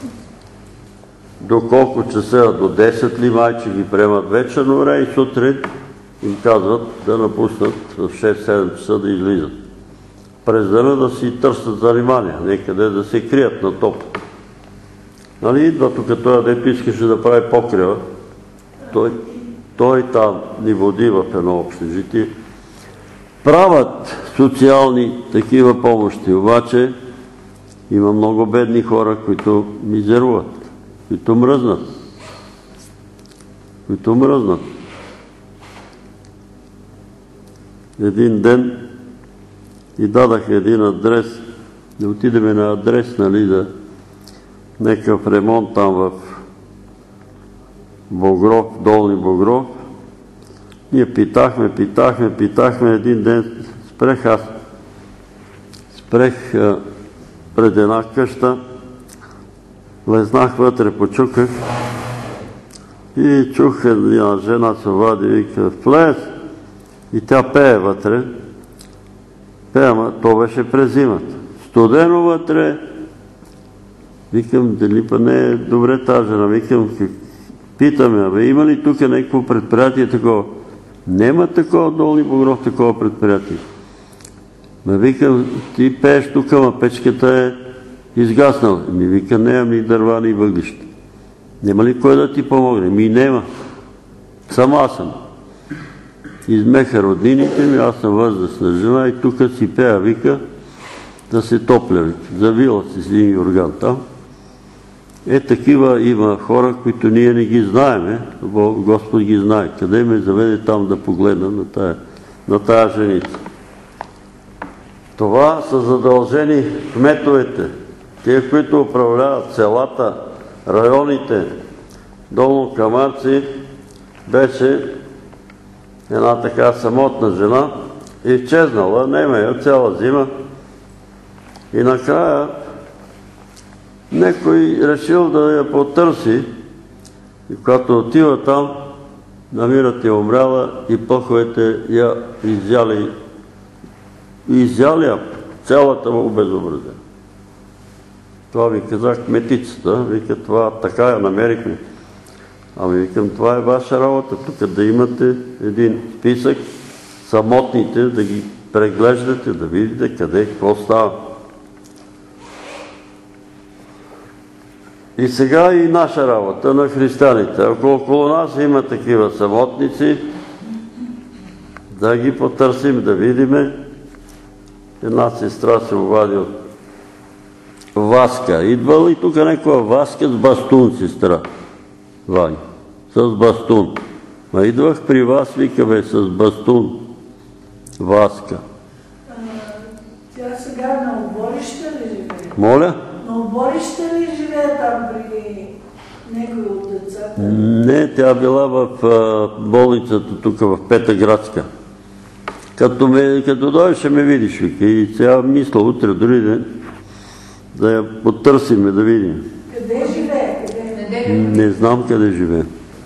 до колко часа, до 10 ли майче ги приемат вечерно време и сутрин им казват да напуснат в 6-7 часа да излизат. През деня да си търсят занимание, некъде да се крият на топ. Нали идва тук той, дето искаше да прави покрива, той там ни води в едно общежитие. Правят социални такива помощи, обаче има много бедни хора, които мизеруват. които мръзнат. Един ден и дадах един адрес, да отидем на адрес, нали, за някакъв ремонт там в Богров, Долни Богров. Ние питахме, един ден спрех пред една къща, влезнах вътре, почуках и чух една жена се обади, вика, влез, и тя пее вътре. Ама то беше през зимата. Студено вътре. Викам, дали па не е добре тази жена. Викам, питаме, има ли тук някакво предприятие такова? Нема такова, Долни Богров, такова предприятие. Викам, ти пееш тук, ама печката е изгаснала. Вика, нямам ни дърва, ни въглища. Нема ли кой да ти помогне? Нема. Сама съм. Измеха роднините ми, аз съм възрастна жена и тук си пея, вика, да се топля, вика. Завила си с един юрган там. Такива има хора, които ние не ги знаеме, Господ ги знае. Къде ме заведе там да погледна на тая женица. Това са задължени кметовете, тия, които управляват селата, районите. Долно Камарци беше една така самотна жена, изчезнала, нема я цяла зима. И накрая някой решил да я потърси и когато отива там, намират я умряла и пъховете я изяли я цялата му обезобразена. Това ви казах кметицата, вика, това така я намерихме. Ами викам, това е ваша работа, тук да имате един списък, самотните, да ги преглеждате, да видите къде, какво става. И сега и наша работа на християните. Ако около нас има такива самотници, да ги потърсим, да видиме. Една сестра се обади от Васка. Идвала и тук някаква Васка с бастун, сестра. Ваня. С бастун. Ма идвах при вас, викаме, с бастун. Васка. Тя сега на оборище ли живее? Моля? На оборище ли живее там при някой от децата? Не, тя била в болницата тук в Петъградска. Като дойдеш, ще ме видиш, вика. И сега мисля утре, дори ден, да я потърсиме, да видим. Къде живее? Не знам къде живее.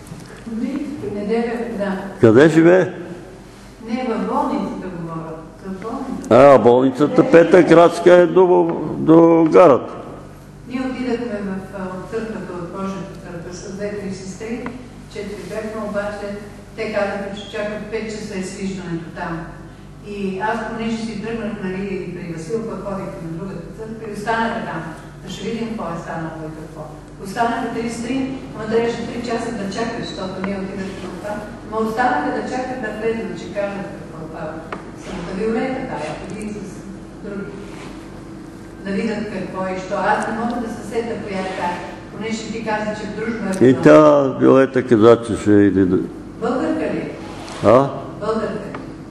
Къде живее? Не, в болницата говоря. Болницата Петъградска е до гарата. Ние отидахме в църквата от Божията църква с 2-3 сестри, 4 бяхме, обаче те казаха, че чакат 5 часа е свиждането там. И аз, понеже си тръгнах и при Василка, ходих на другата църква и останаха там. Да ще видим какво е станало и какво. Останаха 3 сестри, но трябваше 3 часа да чакаш, защото ние отидахме от там. Но останаха да чакат да влезнат, че кажат какво става. Самата Виолета тая, ходи с други. Да видят какво и що. Аз не мога да се сета коя е тая, понеже ти каза, че в дружба е... И тя Виолета каза, че ще иде да... Българка ли? Българка.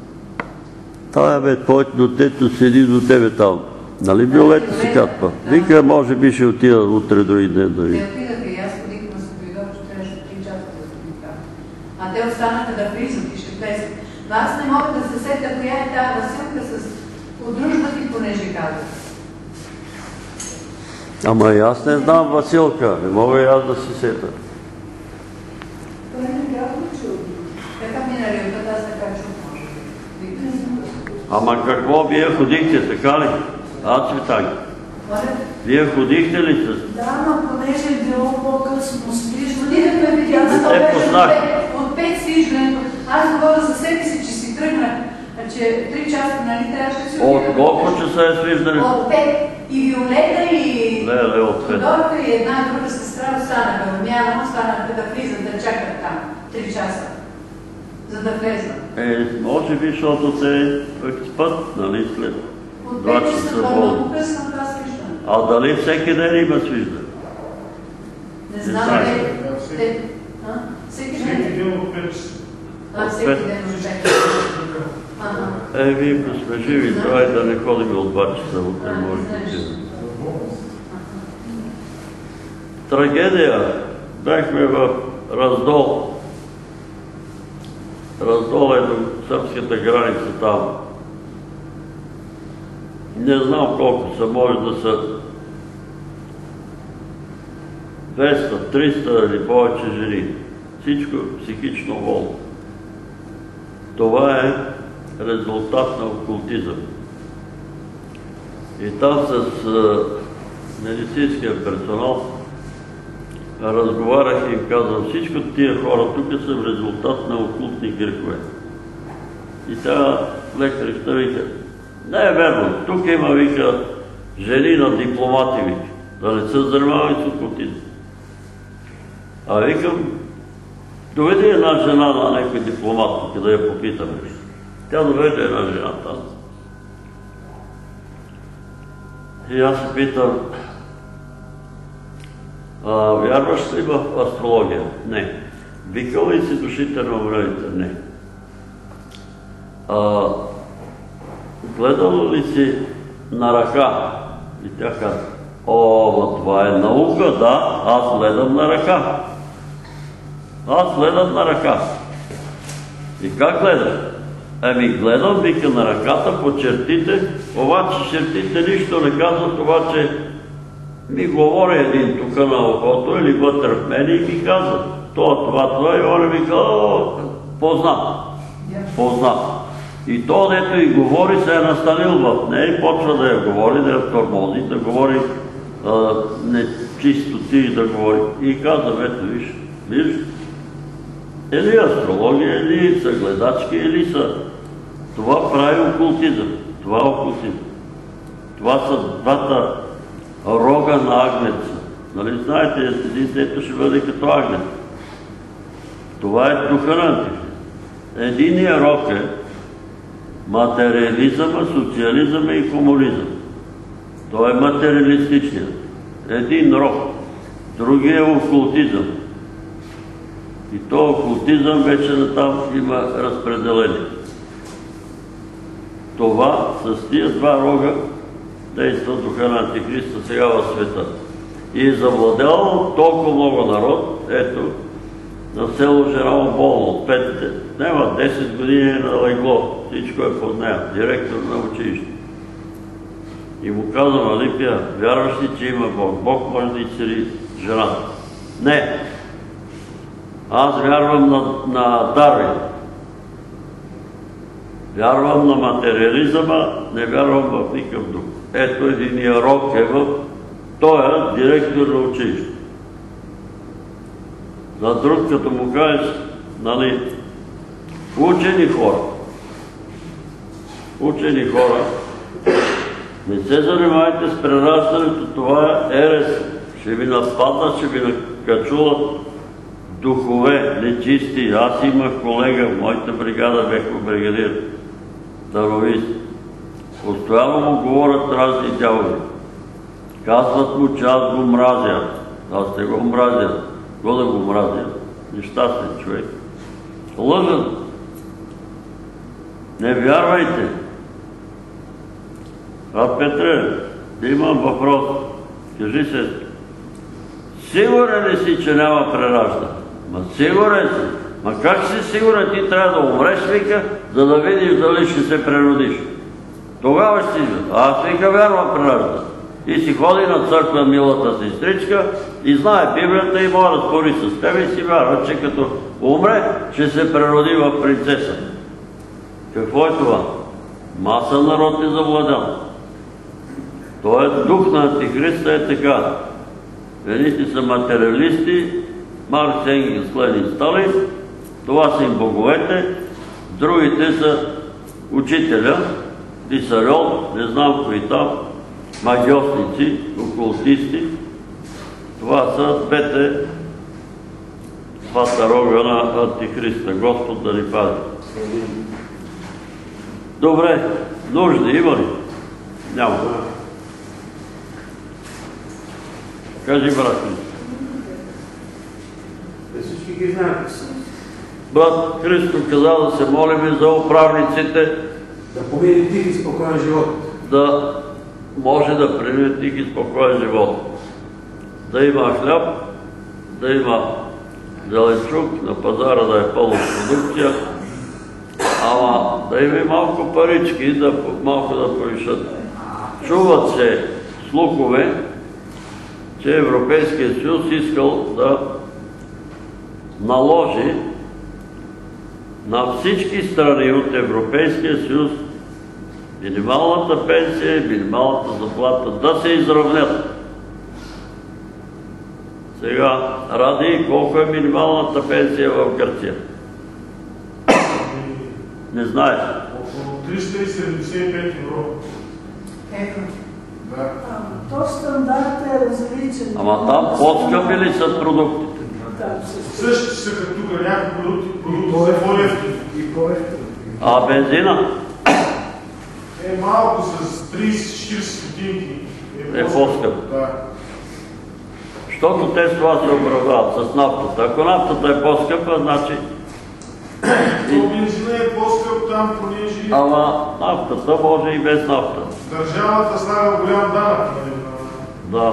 Тая твоето детето седи до тебе там. Нали Виолета си катва? Вика, може би ще отида утре други ден да види. Те отидаха и аз ходих на Събойдор, че трябваше 3 часа да ходим там. А те останаха да влизат и ще влезат. Но аз не мога да се сета коя е тая Василка с подружба ти, понеже казах. Ама и аз не знам Василка, не мога и аз да си сета. Той не бях учил. Така минали от аз така чух, може би. Ама какво, вие ходихте, така ли? Цветаги. Вие ходихте ли с... Да, но понеже е било по-късно свиждане, Отидахме в един Не те познах. от 5 свиждането. Аз говоря за себе си, че си тръгнах, че 3 часа, нали, трябваше да си От колко часа е свиждане? От 5. И Виолета, и от 5. Тодорка, и една друга сестра останаха. Румяна останаха да влизат, да чакат там 3 часа, за да влезнат. Може би, защото те спът, нали, след 2 часа много късно това свиждане. А дали всеки ден има свиждане? Не Не знам те... Всеки ден от 5 часа. Всеки ден от 5 часа. Вие ако сме живи, това е да не ходим от 2 часа, утре може да. Трагедия. Бяхме в Раздол. Раздол е до сръбската граница там. Не знам колко са, може да са 200, 300 или повече жени. Всичко психично болно. Това е резултат на окултизъм. И там с медицинския персонал разговарях и им казвам, всичко тия хора тук са в резултат на окултни грехове. И тя лекарите вика, не е верно, тук има, вика, жени на дипломати, вика, да не се занимаваме с окултизъм. А викам, доведи една жена на някой дипломат, къде я попитаме. Тя доведе една жена там. И аз се питам, вярваш ли в астрология? Не. Викал ли си душите на умрелите? Не. Гледал ли си на ръка? И тя каза, това е наука, да, аз гледам на ръка. Аз гледам на ръка. И как гледам? Гледам, вика, на ръката по чертите, обаче чертите нищо не казват, обаче ми говори един тук на ухото или вътре в мене и ми казва това и он ми казва, познат. И то, дето и говори, се е настанил в нея и почва да я говори, да я тормози, да говори нечистоти, да говори. И казва, ето виж, или астрология, или са гледачки, или са... Това прави окултизъм. Това е окултизъм. Това са двата рога на агнеца. Нали знаете, един дето ще бъде като агнец. Това е духа на антихрист. Единият рог е материализъм, социализъм и комунизъм. Той е материалистичният. Един рог. Другият е окултизъм. И то окултизъм вече натам има разпределение. Това с тия два рога действа духа на антихриста сега в света. И е завладял толкова много народ, ето, на село Жерамо болно от 5, няма 10 години на легло, всичко е под нея, директор на училище. И му казвам, Алипия, вярваш ли, че има Бог? Бог може да изцели жената. Не! Аз вярвам на Дарвин. Вярвам на материализъма, не вярвам в никакъв друг. Ето единия рок е в... Той е директор на училище. На друг, като му кажеш, нали, учени хора, не се занимавайте с прераждането, това е ерес. Ще ви нападнат, ще ви накачуват духове, нечисти. Аз имах колега, в моята бригада бях бригадир, даровист. Постоянно му говорят разни дяволи. Казват му, че аз го мразя. Аз не го мразя. Го да го мразя? Нещастен човек. Лъжат. Не вярвайте. Петре, да имам въпрос. Кажи се, сигурен ли си, че няма прераждане? Ма сигурен си. Ма как си сигурен? Ти трябва да умреш, вика, за да видиш дали ще се преродиш. Тогава ще си вижда. Аз, вика, вярвам прераждане. И си ходи на църква милата сестричка и знае Библията и може да спори с тебе и си вярва, че като умре, ще се прероди в принцеса. Какво е това? Маса народ е завладян. Той е дух на антихриста, е така. Едните са материалисти, Маркс, Енгелс, Ленин, Сталин, това са им боговете, другите са учителя, Висарион, не знам кои там, магиосници, окултисти. Това са двата рога на антихриста. Господ да ни пази. Добре, нужди има ли? Няма. Кажи, брат ми. ги знаете. Брат Христо каза да се молим за управниците, Да помине тих и спокоен живот. да може да премине тих и спокоен живот. Да има хляб, да има зеленчук, на пазара да е пълна продукция, ама да има и малко парички, малко да повишат. Чуват се слухове, че Европейския съюз искал да наложи на всички страни от Европейския съюз минималната пенсия и минималната заплата да се изравнят. Сега, Ради, колко е минималната пенсия в Гърция? Не знаеш. Около 375 евро. Евро. Да. То стандарт е различен. Ама там по-скъпи ли са продуктите? Същите са като тук, някакви продукти са по-евтини. И по-евтини. А бензина? Е малко с 30-40 стотинки. Е по-скъп. Да. Защото те с това се оправдават с нафтата. Ако нафтата е по-скъпа, значи... То бензина е по-скъп там, понеже Ама нафтата може и без нафта. държавата слага голям данък. Да.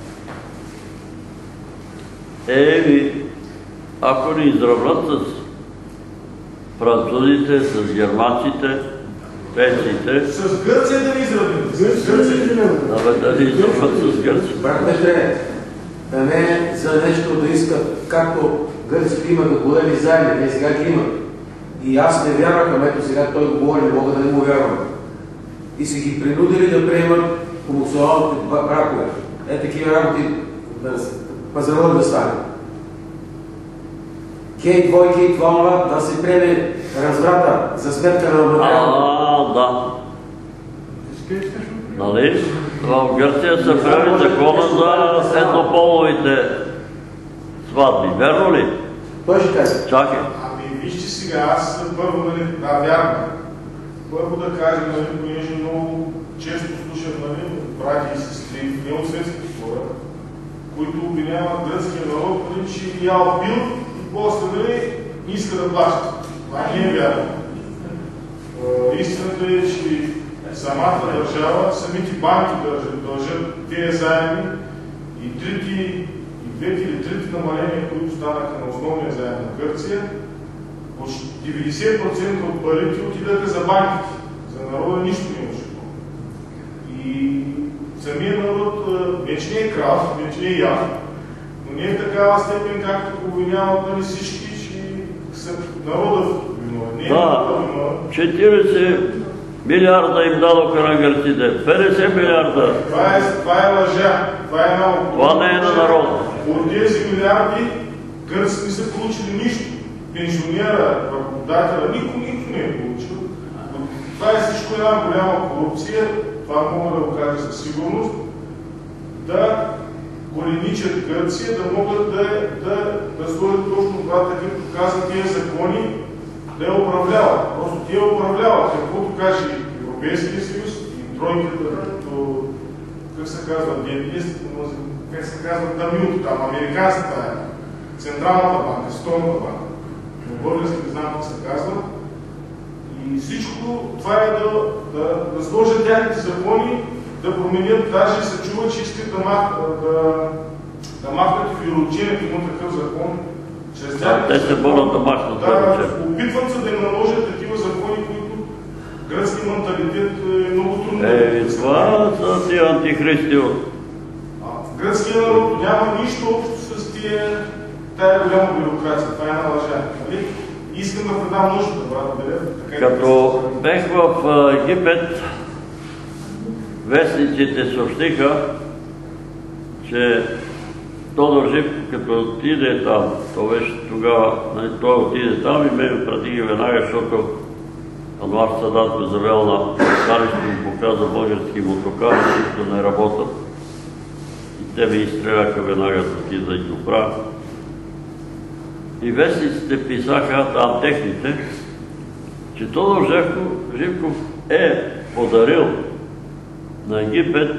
Ако ни изравнат с французите, с германците, пенсиите, С Гърция да ни изравним. С Гърция. да ни изравнат с Гърция. Брат Петре, да не за нещо да искат, както гърците имаха големи заеми, те сега ги имат. И аз не вярвах, ама ето сега той го говори, не мога да не му вярвам. И са ги принудили да приемат хомосексуалните бракове. Такива работи пазарът да стане. Кей двойки и това да се приеме разврата за сметка на материалната. Да. Нали? В Гърция се прави закона за еднополовите сватби. Верно ли? Той ще каже. Чакай. Ами вижте сега, аз първо, нали, да, вярвам. Първо да кажем, нали, понеже много често слушам, нали, брати и сестри, не от светските хора, които обвиняват гръцкия народ, нали, че ял пил и после, нали, иска да плаща. Това не е вярно. Истината е, че самата държава, самите банки дължат тези заеми и двете или трите намаления, които станаха на основния заем на Гърция, почти 90% от парите отидаха за банките. За народа нищо не имаше. И самия народ вече не е крал, вече не е яв, но не е в такава степен, както го обвиняват, нали, всички, че са народа виновен. Да, 40 милиарда им дадоха на гърците, 50 милиарда. Това е лъжа. Това е една от... Това не е на народа. От тези милиарди гърците не са получили нищо. Пенсионера, работодателя, никой не е получил. Това е всичко една голяма корупция, това мога да го кажа със сигурност, да коленичат Гърция, да могат да сложат точно това, както казват тези закони, да я управляват. Просто те я управляват. Каквото каже Европейския съюз и тройката, като, как се казва, как се казва, Дамилто, там, американската е, Централната банка, Световната банка. На български не знам как се казва. И всичко това е да сложат тяхните закони, да променят, даже се чува, че искат да махнат и виручението, има такъв закон. Те се борят да махнат виручението. Опитват се да им наложат такива закони, които гръцки менталитет е много трудно. Това са тия антихристи от... Гръцкият народ няма нищо общо с тая голяма бюрокрация. Това е една лъжа. Искам да предам нуждата, брат Белев. Като бех в Египет, вестниците съобщиха, че Тодор Живков, като отиде там, то беше тогава, той отиде там и ме прати ги веднага, защото Ануар Садат го завел на карище и му показа български мотокари, които не работят. И те ми изстреляха веднага с ти да ги оправя. И вестниците писаха там техните, че Тодор Живков е подарил на Египет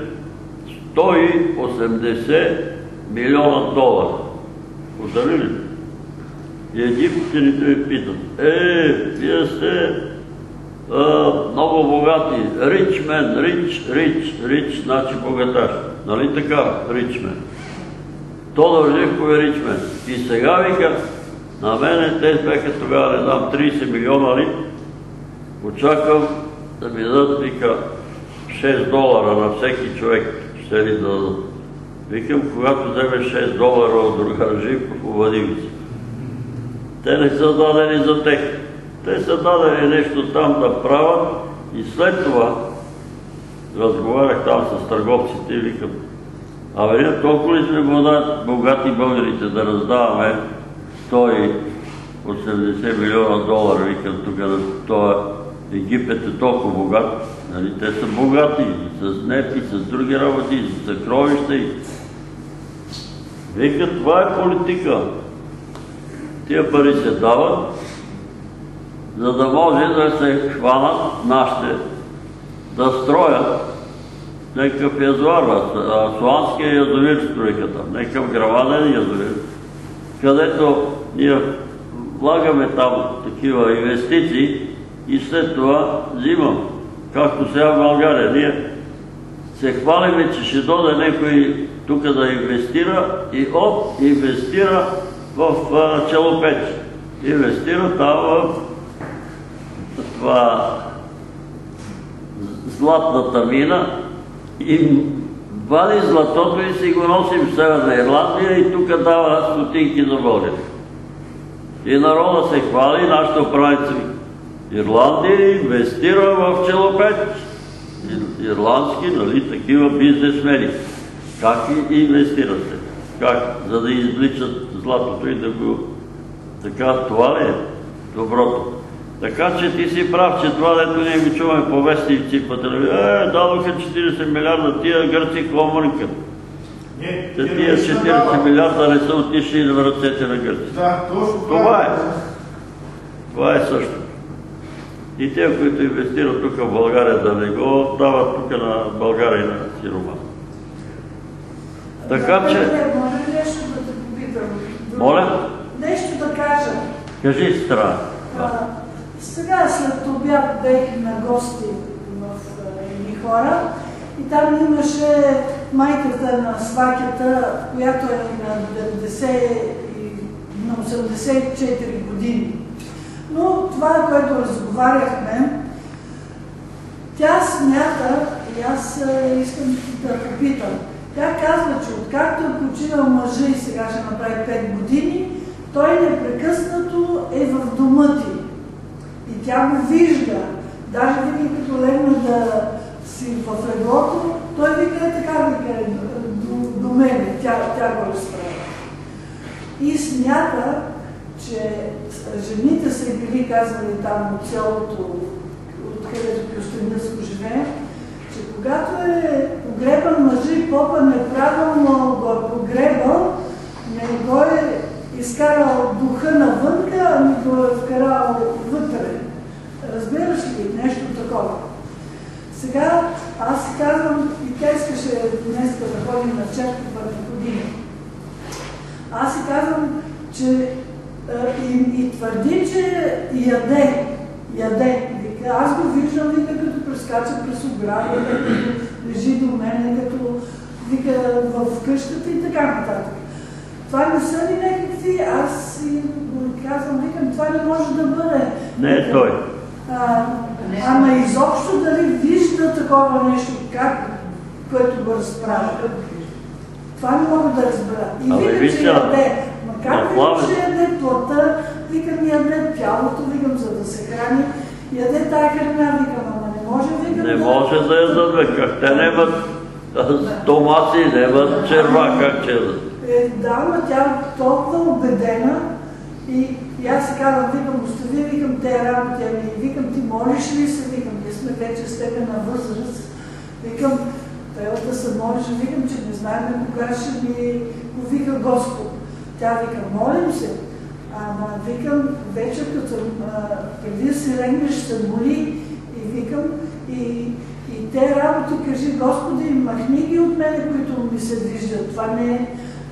180 милиона долара. Подарили. И египтяните ми питат, вие сте много богати, ричмен, рич, значи богаташ. Нали така, ричмен? Тодор Живков е ричмен. И сега вика, на мене, те бяха тогава, не знам, 30 милиона ли, очаквам да ми дадат, вика, $6 на всеки човек, ще ли да дадат. Викам, когато вземеш $6 от другар Живков, обади ми се. Те не са дадени за тех. Те са дадени нещо там да правят и след това разговарях там с търговците и викам, ние толкова ли сме богати българите да раздаваме $180 милиона, викам тук на това Египет е толкова богат, нали, те са богати с нефти, с други работи, с съкровища и вика, това е политика. Тия пари се дават, за да може да се хванат нашите, да строят някакъв язовир, Асуанския язовир строиха там, някакъв грамаден язовир, където ние влагаме там такива инвестиции и след това взимам. Както сега в България, ние се хвалиме, че ще доде някой тук да инвестира и инвестира в Челопеч. Инвестира там в това златната мина и вади златото и си го носим в Северна Ирландия и тук дава стотинки за България. И народа се хвали, нашите управници Ирландия инвестира в Челопеч. Ирландски, нали, такива бизнесмени. Как инвестирате? Как? За да извличат златото и да го... Така, това ли е доброто? Така че ти си прав, че това, дето ние го чуваме по вестници по телевизия, дадоха 40 милиарда, тия гърци какво мрънкат. Тия 40 милиарда не са отишли в ръцете на гърци. Това е. Това е също. И те, които инвестират тук в България, да не го дават тук на България и на сирома. Така че... Моля нещо да те попитам. Моля? Нещо да кажа. Кажи, сестра. Сега след обяд бех на гости в едни хора и там имаше майката на свакята, която е на 84 години. Но това, което разговаряхме, тя смята, и аз искам да попитам, тя казва, че откакто е починал мъжа и сега ще направи 5 години, той непрекъснато е в дома ти. И тя го вижда. Даже винаги като легна да си в леглото, той вика така, до мене. Тя го разправя. И смята, че жените са били казвали там от селото, откъдето Кюстендърско живее, че когато е погребан мъжа и попа неправилно го е погребал, не го е изкарал духа навънка, ами го е вкарал вътре. Разбираш ли? Нещо такова. Сега аз си казвам, и тя искаше днес да ходим на черква на година. Аз си казвам, че и твърди, че яде. Аз го виждам, вика, като прескача през оградата, като лежи до мене, като вика в къщата и така нататък. Това не са ли някакви, аз си казвам, викам, това не може да бъде. Не е той. Ама изобщо дали вижда такова нещо, което го разправя. Това не мога да разбера. И викам, че яде. Как викам, че яде плътта, викам, яде тялото, викам, за да се храни. Яде тая храна, викам, ама не може, викам. Не може да ядат, как те немат стомаси, немат черва, как че ядат. Да, но тя е толкова убедена и аз се казвам, викам, остави, викам, те работи, ами викам, ти молиш ли се, викам, ние сме вече с тебе на възраст, викам, трябва да се молиш, викам, че не знаем кога ще ми го вика Господ. Тя вика, молим се, ама викам, вече като преди да си легнеш се моли и викам, и те работи, кажи, Господи, махни ги от мене, които ми се виждат, това не е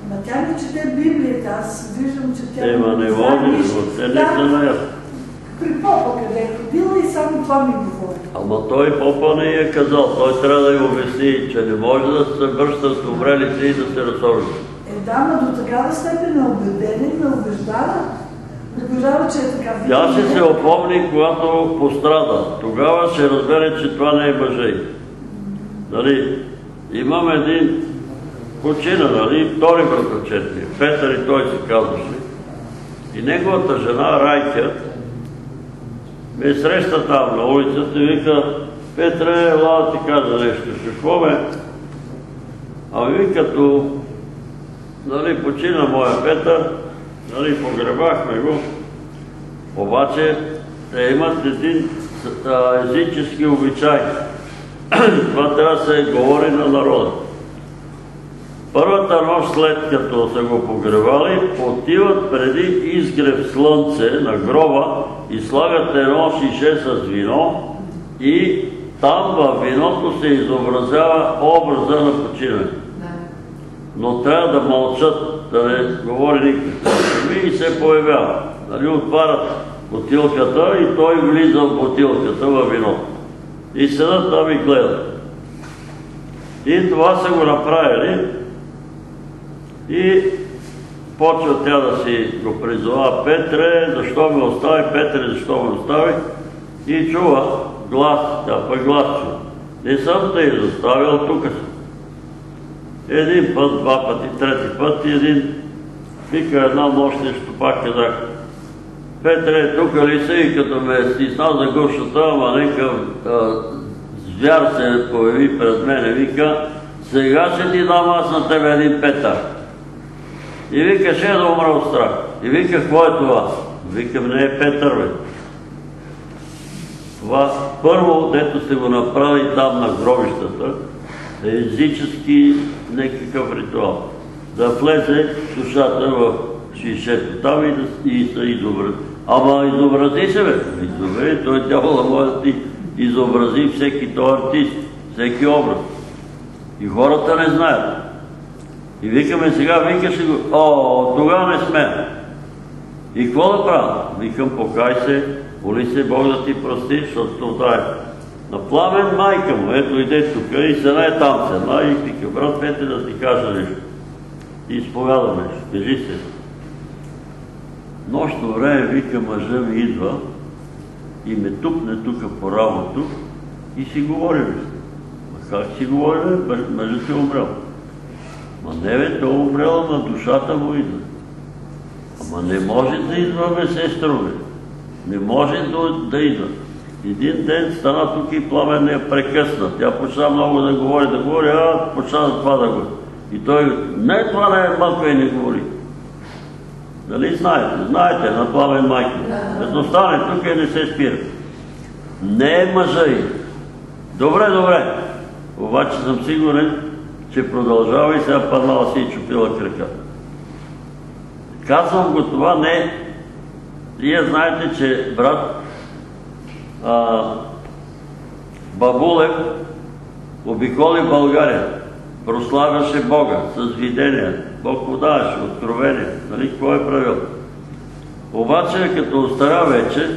Ама тя не чете Библията, аз виждам, че тя Ема не може, те не знаят. При попа къде е ходила и само това ми говори. Ама той попа не е казал, той трябва да й обясни, че не може да се връщат умрелите и да се разсорят. Да, но до такава степен е убедена и ме убеждава. Убеждава, че е така. Тя ще се опомни, когато пострада. Тогава ще разбере, че това не е мъже. Нали? Имам един почина, нали? Втори братовчет ми, Петър и той се казваше. И неговата жена, Райка, ме среща там на улицата и вика: Петре, ела да ти кажа нещо. Какво бе? Ами ви като почина моя Петър, погребахме го, обаче те имат един езически обичай. Това трябва да се говори на народа. Първата нощ, след като са го погребали, отиват преди изгрев слънце на гроба и слагат едно шише с вино и там във виното се изобразява образа на починане. Но трябва да мълчат, да не говори никакво. И се появява. Отварят бутилката и той влиза в бутилката във виното. И седат там и гледат. И това са го направили. И почва тя да си го призова: Петре, защо ме остави? Петре, защо ме остави? И чува глас, тя пък глас чува: не съм те изоставил, тук съм. Един път, два пъти, трети път и един вика една нощ нещо пак казах: Петре, тук ли си? И като ме стисна за гушата, ама нека звяр се появи пред мене, вика: сега ще ти дам аз на тебе един Петър. И вика: ще да умра от страх. И вика: какво е това? Викам: не е Петър, бе. Това първо, дето сте го направили там на гробищата, е езически някакъв ритуал. Да влезе душата в шишето там и се изобрази. Ама изобрази се, бе. Добре, той дявола може да ти изобрази всеки този артист, всеки образ. И хората не знаят. И викаме сега, викаше го: тогава не сме. И какво да правя? Викам: покай се, моли се Бог да ти прости, защото това е. На Пламен майка му, ето иде тук и седна е там, седна и вика: брат Петре, да ти кажа нещо. И изповяда нещо, кажи се. Нощно време, вика, мъжа ми идва и ме тупне тук по рамото и си говорим. Ма как си говорим? Мъжът е умрял. Ма не бе, той умрял, на душата му идва. Ама не може да идва, бе, сестро, бе. Не може да идва. Един ден стана тук и Пламен не я прекъсна. Тя почна много да говори, почна това да говори. И той: не, това не е малко и не говори. Нали знаете, на Пламен майка. Като стане тук и не се спира. Не е мъжа и. Добре. Обаче съм сигурен, че продължава и сега паднала си и чупила краката. Казвам го това не. Вие знаете, че брат Бабулев обиколи България, прославяше Бога с видения. Бог му даваше откровение. Нали, какво е правил? Обаче, като остаря вече,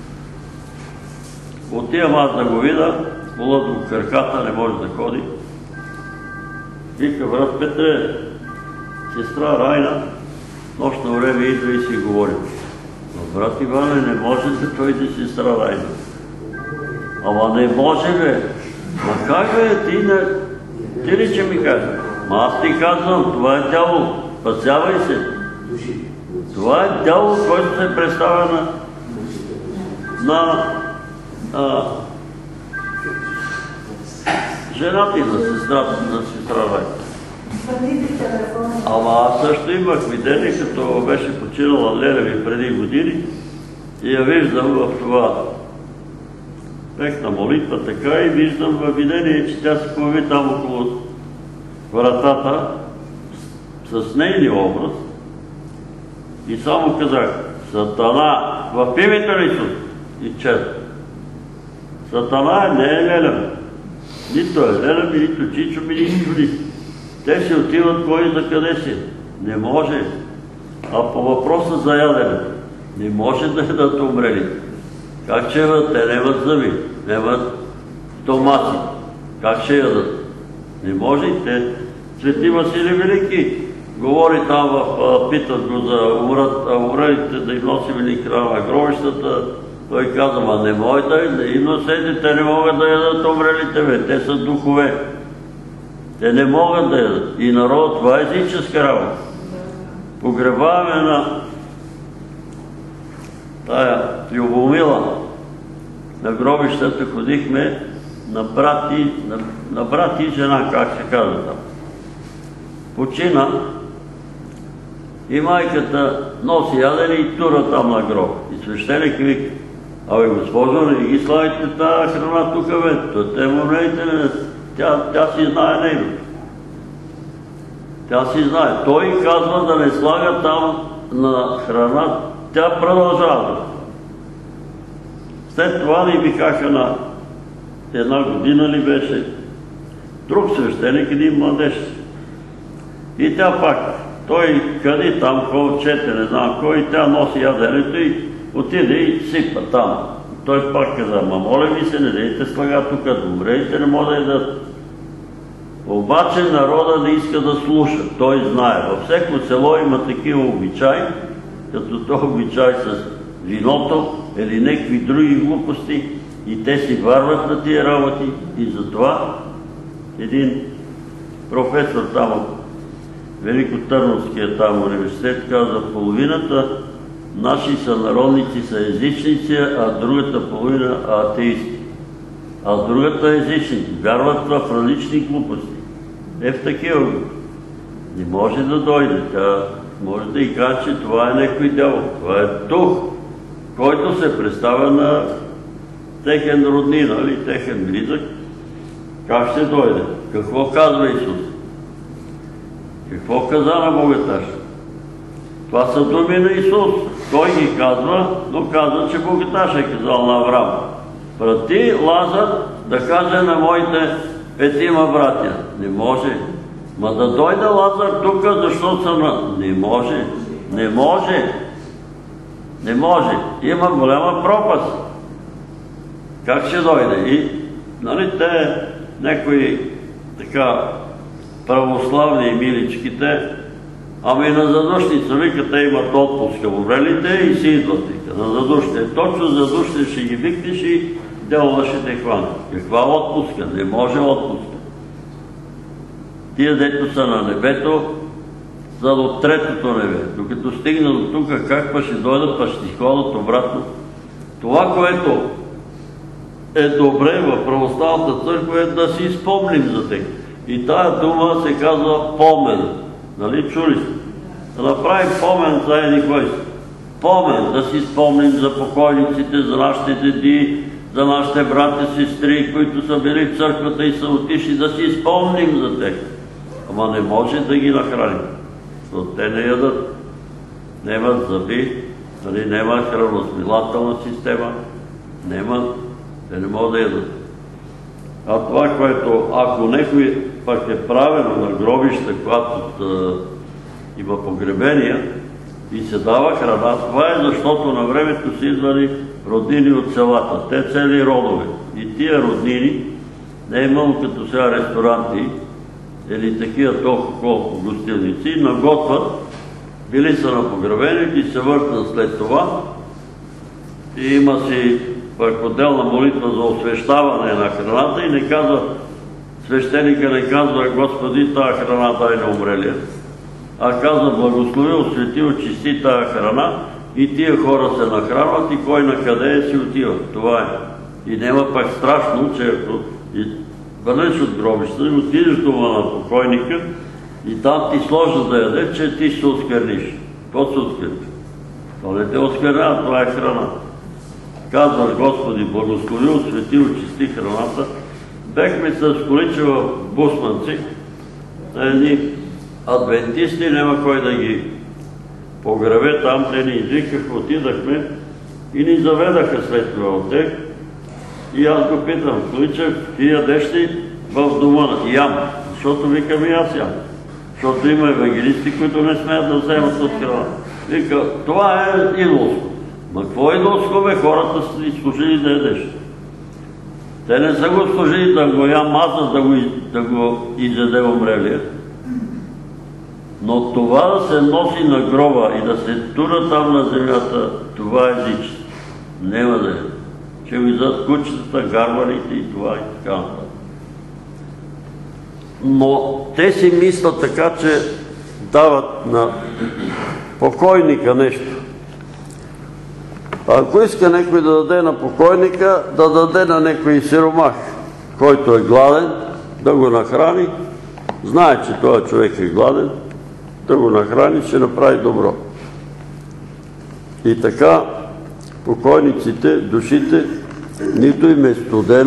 отивам аз да го видя, болът го краката, не може да ходи. Вика: брат Петре, сестра Райна, нощно време идва и си говорим. Но брат Иване, не може да той да сестра Райна. Ама не може, бе. Ма как, бе, ти ли че ми кажа? Ма аз ти казвам, това е дявол. Пасявай се. Това е дявол, който се представя на жената и на сестра Райна. Ама аз също имах видение, като беше починала Лелеви преди години и я виждам в това на молитва така и виждам във видение, че тя се появи там около вратата с нейния образ и само казах: Сатана, в името на Исус. И чета. Сатана не е Лелев. Нито е Лелев, нито Чичо, нито ни. Те си отиват кой за къде си. Не може. А по въпроса за яденето, не може да ядат умрелите. Как ще ядат? Те нямат зъби, нямат стомаци. Как ще ядат? Не може. Свети Василий Велики говори там, питат го за умрелите да им носим ли храна на гробищата. Той каза, ма не може да и носете, не могат да ядат умрелите, бе. Те са духове. Те не могат да ядат. И народ, това е езическа работа. Погребаваме на тая Любомила, на гробищата ходихме на брат и жена, как се казва там. Почина и майката носи ядене и тура там на гроб. И свещеник вика, абе госпожо, не ги славите тази храна тук, бе. Те му нейте, тя си знае него. Тя си знае. Той казва да не слага там на храна. Тя продължава. След това ни викаха на една година ли беше друг свещеник, един младеж. И тя пак, той къде там, кой чете, не знам кой, тя носи яденето и отиде и сипа там. Той пак каза, ма моля ви се, не дейте слага тук, добре, не може да ядат. Обаче народа не иска да слуша, той знае. Във всеко село има такива обичаи, като този обичай с виното или някакви други глупости и те си варват на тия работи и затова един професор там от Великотърновския там университет каза, половината наши сънародници са езичници, а другата половина атеисти. А другата езичници вярват в различни глупости. В такива глупости. Не може да дойде. Тя може да и каже, че това е някой дявол. Това е дух, който се представя на техен роднина или техен близък. Как ще дойде? Какво казва Исус? Какво каза на богаташ? Това са думи на Исус. Той ги казва, но казва, че богаташ е казал на Авраам. Прати Лазар да каже на моите 5 братя. Не може. Ма да дойде Лазар тук, защото съм на... Не може. Не може. Не може. Има голяма пропаст. Как ще дойде? И, нали, те, някои така православни и миличките, ами на задушница, вика, те имат отпуска в умрелите и си идват. На задушните. Точно задушните ще ги викнеш и делова ще те хване. Каква отпуска? Не може отпуска. Тия, дето са на небето, са до третото небе. Докато стигна до тук, как па ще дойдат, па ще ходят обратно. Това, което е добре в православната църква е да си спомним за тях. И тая дума се казва помен. Нали чули сте? Да направим помен за еди кой си. Помен, да си спомним за покойниците, за нашите деди, за нашите брати, сестри, които са били в църквата и са отишли, да си спомним за тях. Ама не може да ги нахраним. Защото те не ядат. Нямат зъби, нямат храносмилателна система, нямат, те не могат да ядат. А това, което ако някой пък е правено на гробища, когато има погребения и се дава храна, това е защото на времето са идвали роднини от селата. Те цели родове. И тия роднини не е имало като сега ресторанти или такива толкова колко гостилници, наготвят, били са на погребението и се въртат след това и има си пък отделна молитва за освещаване на храната и не казва, свещеника не казва, Господи, тая храна дай на умрелия, а казва, благослови, освети, очисти тая храна и тия хора се нахранват и кой на къде си отива. Това е. И няма пак страшно, че ако върнеш от гробищата и отидеш дома на покойника и там ти сложат да ядеш, че ти ще се оскверниш. Какво се оскверниш? То не те осквернява, това е храна. Казваш, Господи, благослови, освети, очисти храната. Бехме с колича в Бусманци, на едни адвентисти, няма кой да ги погребе там, те ни извикаха, отидахме и ни заведаха след това от тях. И аз го питам, Количев, ти ядеш ли в дома? Ям, защото викам и аз ям. защото има евангелисти, които не смеят да вземат от храна. Вика, това е идолско. Ма какво е идолско, бе? Хората са ни служили да ядеш. Те не са го служили да го я мазат, да го изяде умрелия. Но това да се носи на гроба и да се тура там на земята, това е езичество. Нема да е. Ще го изядат кучетата, гарваните и това и така нататък. Но те си мислят така, че дават на покойника нещо. Ако иска някой да даде на покойника, да даде на някой сиромах, който е гладен, да го нахрани, знае, че този човек е гладен, да го нахрани, ще направи добро. И така покойниците, душите, нито им е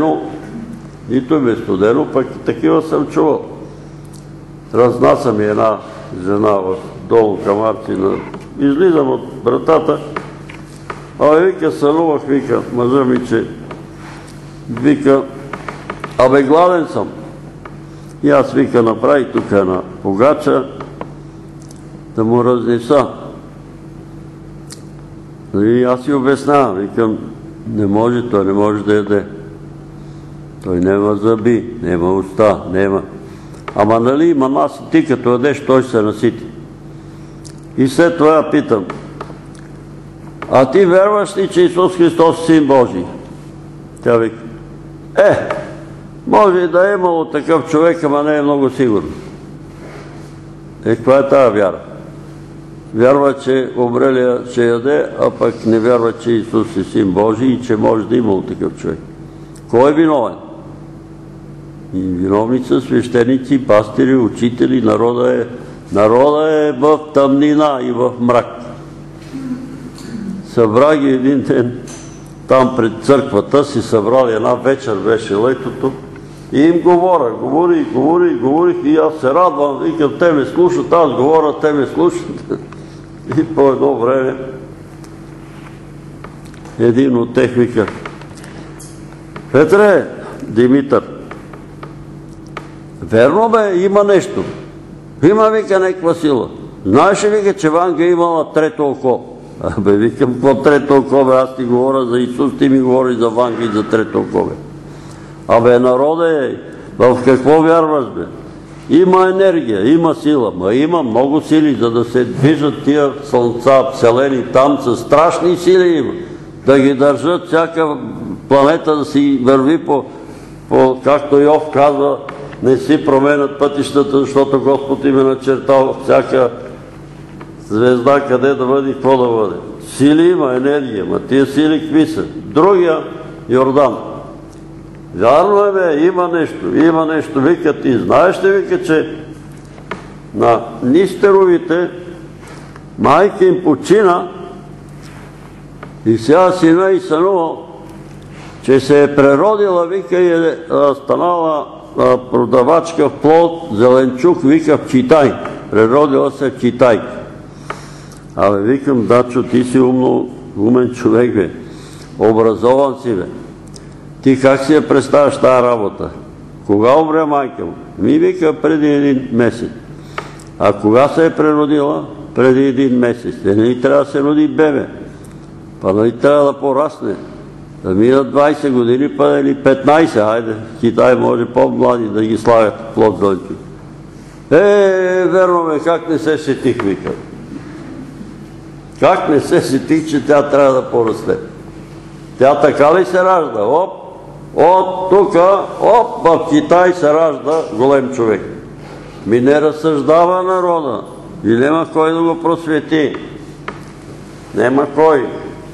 студено, пък и такива съм чувал. Разнася ми една жена в долу Камарцина, излизам от вратата, вика, сънувах, вика, мъжа ми, че вика, абе гладен съм. И аз, вика, направи тук една погача да му разнеса. И аз си обяснявам, викам, той не може да яде. Той няма зъби, няма уста, няма. Ама нали има нас и ти като ядеш, той се насити. И след това я питам, а ти вярваш ли, че Исус Христос е Син Божий? Тя вика, може и да е имало такъв човек, ама не е много сигурно. Каква е тая вяра? Вярва, че умрелия ще яде, а пък не вярва, че Исус е Син Божий и че може да имало такъв човек. Кой е виновен? И виновни са свещеници, пастири, учители, народа е в тъмнина и в мрак. Събра ги един ден там пред църквата, си събрали една вечер, беше летото, и им говорих и аз се радвам, викам, те ме слушат, аз говоря, те ме слушат. И по едно време един от тех вика, Петре, Димитър, верно бе, има нещо. Има, вика, някаква сила. Знаеш ли, вика, че Ванга имала трето око? Абе, викам, какво трето око, бе? Аз ти говоря за Исус, ти ми говориш за Ванга и за трето око, бе. Абе, народе, в какво вярваш, бе? Има енергия, има сила, ма има много сили, за да се движат тия слънца, вселени там, са страшни сили има. Да ги държат всяка планета да си върви по както Йов казва, не си променят пътищата, защото Господ им е начертал всяка звезда къде да бъде и какво да бъде. Сили има, енергия, ма тия сили какви са? Другия, Йордан. Вярно е, бе, има нещо, вика, ти знаеш ли, вика, че на Нистеровите майка им почина и сега сина и сънувал, че се е преродила, вика, и е станала продавачка в плод, зеленчук, вика, в Китай. Преродила се в Китай. Абе, викам, Дачо, ти си умен човек, бе. Образован си, бе. Ти как си я представяш тази работа? Кога умря майка му? Ми, вика, преди 1 месец. А кога се е преродила? Преди 1 месец. Нали трябва да се роди бебе? Па нали трябва да порасне? Да минат 20 години, па или 15, хайде, в Китай може по-млади да ги слагат плод зеленчук. Верно, бе, как не се сетих, вика. Как не се сетих, че тя трябва да порасте? Тя така ли се ражда? От тука, в Китай се ражда голем човек. Ми не разсъждава народа и няма кой да го просвети. Нема кой.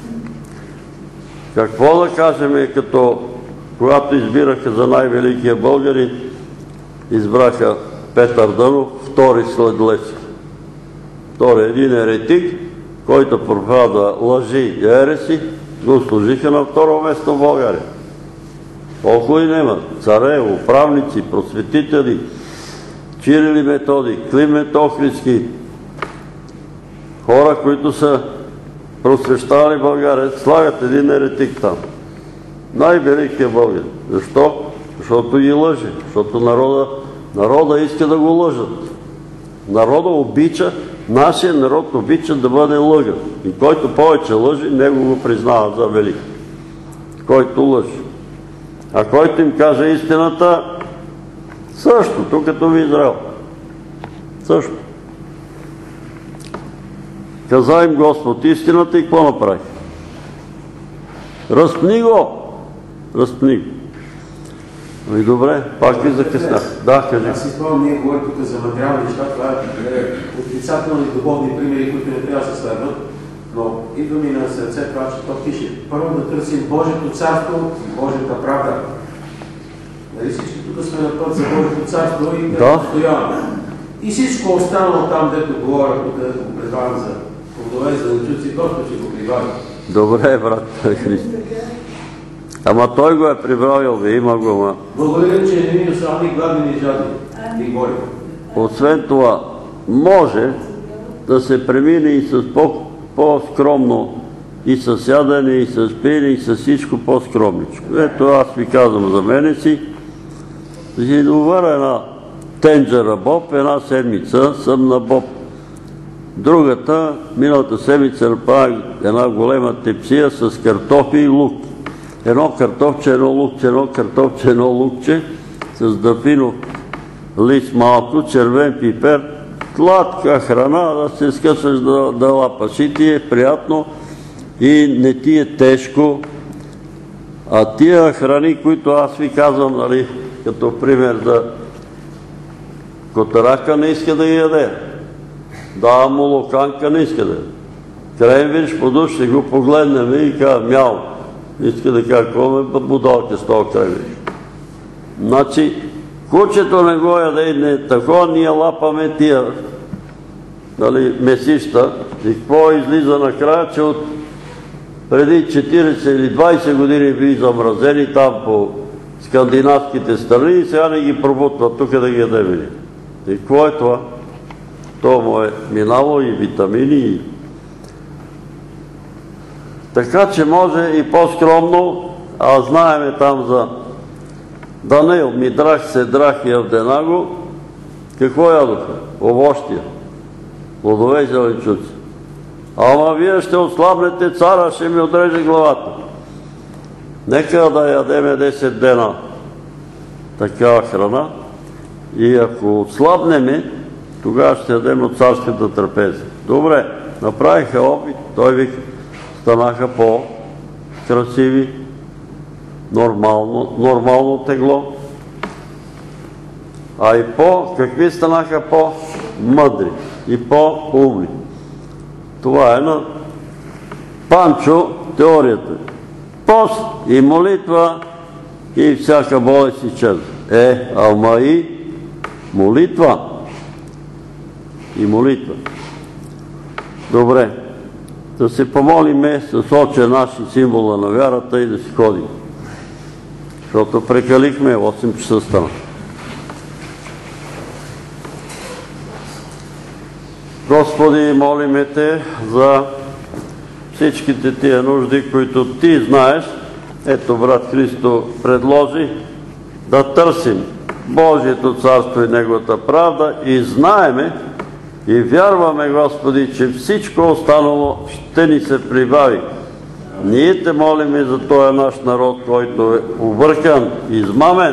Какво да кажем, като когато избираха за най-великия българин, избраха Петър Дънов, втори след Левски. Втори един еретик, който проповядва лъжи и ереси, го служиха на второ место в България. Колко и нема? Царе, управници, просветители, Кирил и Методий, Климент Охридски, хора, които са просвещавали България, слагат един еретик там. Най-великият българин. Защо? Защото ги лъже. Защото народа иска да го лъжат. Нашия народ обича да бъде лъган. И който повече лъжи, него го признава за велик. Който лъжи. А който им каже истината, същото, като в Израел. Също. Каза им Господ истината и какво направи? Разпни го! Разпни го. Ами добре, пак ви закъснах. Да, кажи. Аз си спомням, ние говорим тук за материални неща, това е отрицателни духовни примери, които не трябва да се следват, но идва ми на сърце това, че то пише. Първо да търсим Божието царство и Божията правда. Нали всички тук сме на път за Божието царство и да постояваме. И всичко останало там, дето говоря, тук да го предавам за плодове, за зеленчуци, Господ ще го прибави. Добре, брат Христо. Ама той го е прибравил, ви има го, ма. Благодаря, че не ми остави гладни и жадни. И говорим. Освен това, може да се премине и с по-скромно, и с ядене, и с пиене, и с всичко по-скромничко. Ето аз ви казвам за мене си, си доваря една тенджера боб, една седмица съм на боб. Другата, миналата седмица направих една голема тепсия с картофи и лук. Едно картофче, едно лукче, едно картофче, едно лукче, с дафинов лист малко, червен пипер, сладка храна, да се скъсаш да лапаш. И ти е приятно и не ти е тежко. А тия храни, които аз ви казвам, нали, като пример за котарака, не иска да ги яде. Да, молоканка не иска да яде. Кренвирш по душ, ще го погледнем и казва мяу. Иска да кажа, какво ме будалка с това кренвирш. Значи, кучето не го яде и не такова, ние лапаме тия месища. И какво излиза накрая, че от преди 40 или 20 години били замразени там по скандинавските страни и сега не ги пробутват тук да ги ядем. И какво е това? То му е минало и витамини. Така че може и по-скромно, а знаеме там за Данаил, Мидрах, Седрах и Авденаго, какво ядоха? Овощия, плодове и зеленчуци. Ама вие ще отслабнете, цара ще ми отреже главата. Нека да ядеме 10 дена такава храна и ако отслабнеме, тогава ще ядем от царската трапеза. Добре, направиха опит, той вика, станаха по-красиви, нормално тегло, а и какви станаха по-мъдри и по-умни. Това е на Панчо теорията. Пост и молитва и всяка болест изчезва. Ама и молитва. И молитва. Добре. Да се помолиме с Отче наш и символа на вярата и да си ходим. Защото прекалихме, 8 часа стана. Господи, молиме Те за всичките тия нужди, които Ти знаеш. Ето, брат Христо предложи да търсим Божието царство и Неговата правда и знаеме и вярваме, Господи, че всичко останало ще ни се прибави. Ние Те молиме за този наш народ, който е объркан, измамен.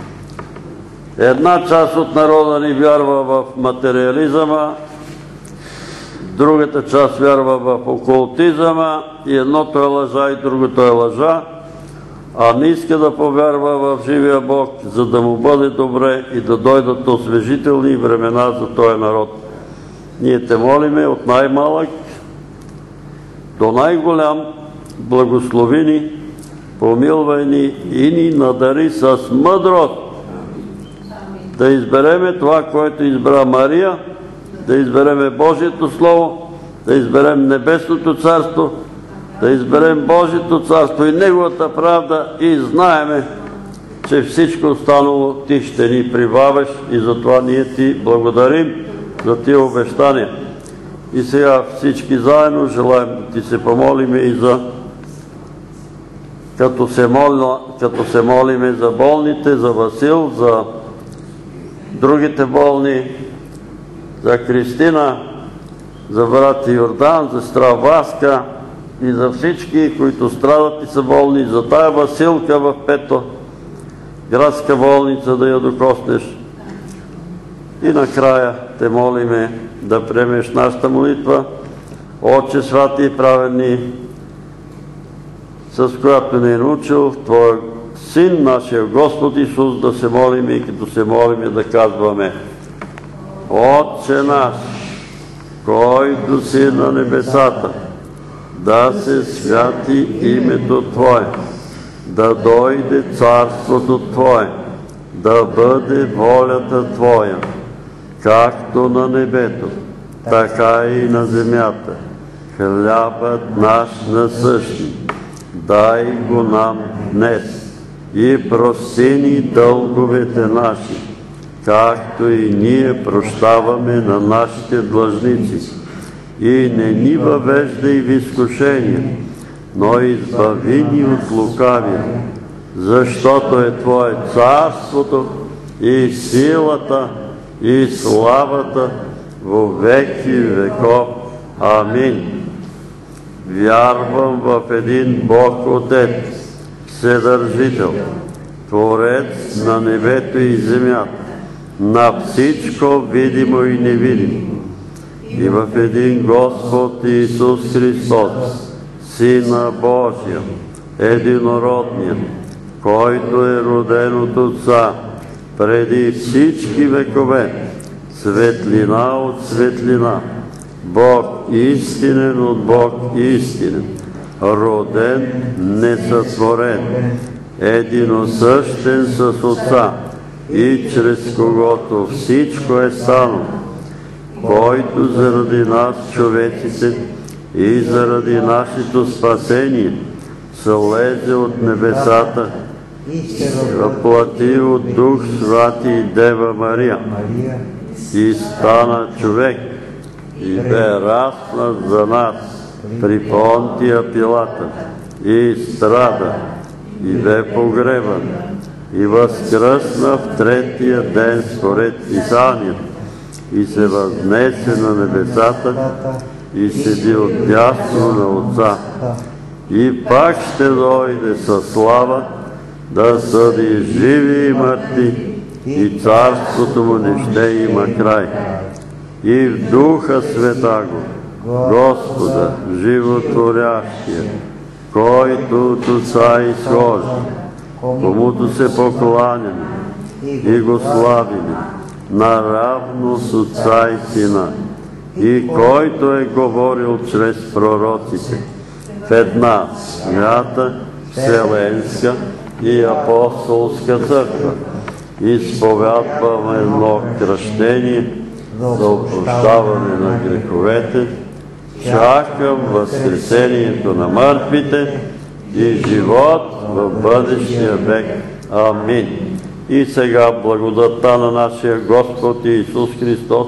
Една част от народа ни вярва в материализъма, другата част вярва в окултизъма и едното е лъжа и другото е лъжа, а не иска да повярва в живия Бог, за да му бъде добре и да дойдат освежителни времена за този народ. Ние Те молиме от най-малък до най-голям, благослови ни, помилвай ни и ни надари с мъдрост да избереме това, което избра Мария, да избереме Божието Слово, да изберем Небесното Царство, да изберем Божието Царство и Неговата правда и знаеме, че всичко останало Ти ще ни прибавиш и затова ние Ти благодарим за Тия обещания. И сега всички заедно желаем да Ти се помолиме и за като се молиме за болните, за Васил, за другите болни, за Кристина, за брат Йордан, за сестра Васка и за всички, които страдат и са болни, за тая Василка в Пето, градска болница, да я докоснеш. И накрая те молиме да приемеш нашата молитва, Отче святи и праведни, с която ни е научил Твоя Син, нашия Господ Исус, да се молиме и като се молиме да казваме: Отче наш, който си на небесата, да се святи името Твое, да дойде царството Твое, да бъде волята Твоя, както на небето, така и на земята. Хлябът наш насъщни, дай го нам днес и прости ни дълговете наши, както и ние прощаваме на нашите длъжници. И не ни въвеждай в изкушение, но избави ни от лукавия, защото е Твое царството и силата и славата во веки веков. Амин. Вярвам в един Бог Отец, Вседържител, Творец на небето и земята, на всичко видимо и невидимо, и в един Господ Исус Христос, Сина Божия, единородния, който е роден от Отца преди всички векове, светлина от светлина, Бог истинен от Бог истинен, роден, несътворен, единосъщен с Отца и чрез когото всичко е станало, който заради нас, човеците, и заради нашето спасение слезе от небесата и се въплати от Дух Святи и Дева Мария и стана човек и бе раснат за нас при Понтия Пилата и страда и бе погребан и възкръсна в третия ден според Писанието и се възнесе на небесата и седи отдясно на Отца и пак ще дойде със слава да съди живи и мъртви и царството му не ще има край. И в Духа Святаго, Господа, животворящия, който от Отца изхожда, комуто се покланяме и го славиме, наравно с Отца и Сина, и който е говорил чрез пророците в една свята, вселенска и апостолска църква. Изповядвам едно кръщение за опрощаване на греховете, чакам възкресението на мъртвите и живот в бъдещия век. Амин. И сега благодатта на нашия Господ Исус Христос,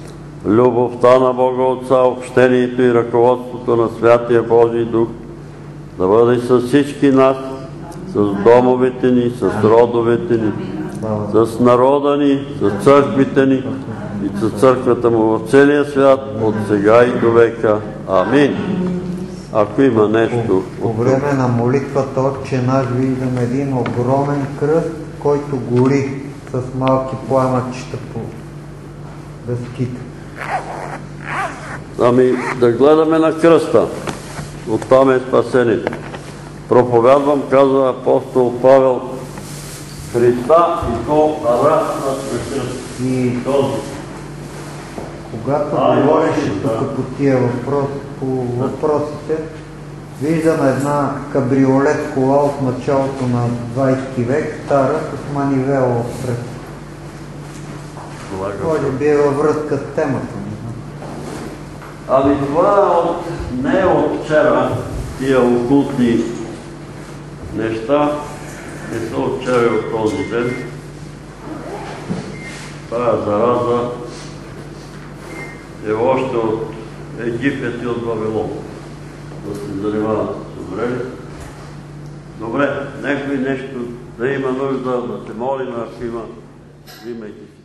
любовта на Бога Отца, общението и ръководството на Святия Божий Дух да бъде с всички нас, с домовете ни, с родовете ни, с народа ни, с църквите ни и с църквата му в целия свят, от сега и до века. Амин. Ако има нещо... По време на молитвата Отче наш виждам един огромен кръст, който гори с малки пламъчета по дъските. Ами да гледаме на кръста. Оттам е спасението. Проповядвам, казва апостол Павел, Христа и то раснат на кръст. И когато говореше тук по тия въпросите, виждам една кабриолет кола от началото на 20 век, стара, с манивела отпред. Може би е във връзка с темата. Ами това не е от вчера, тия окултни неща, не са от вчера и от този ден. Тая зараза е още от Египет и от Вавилон. Да се занимават с време. Добре, някой нещо да има нужда да се молим, ако има, взимайте си.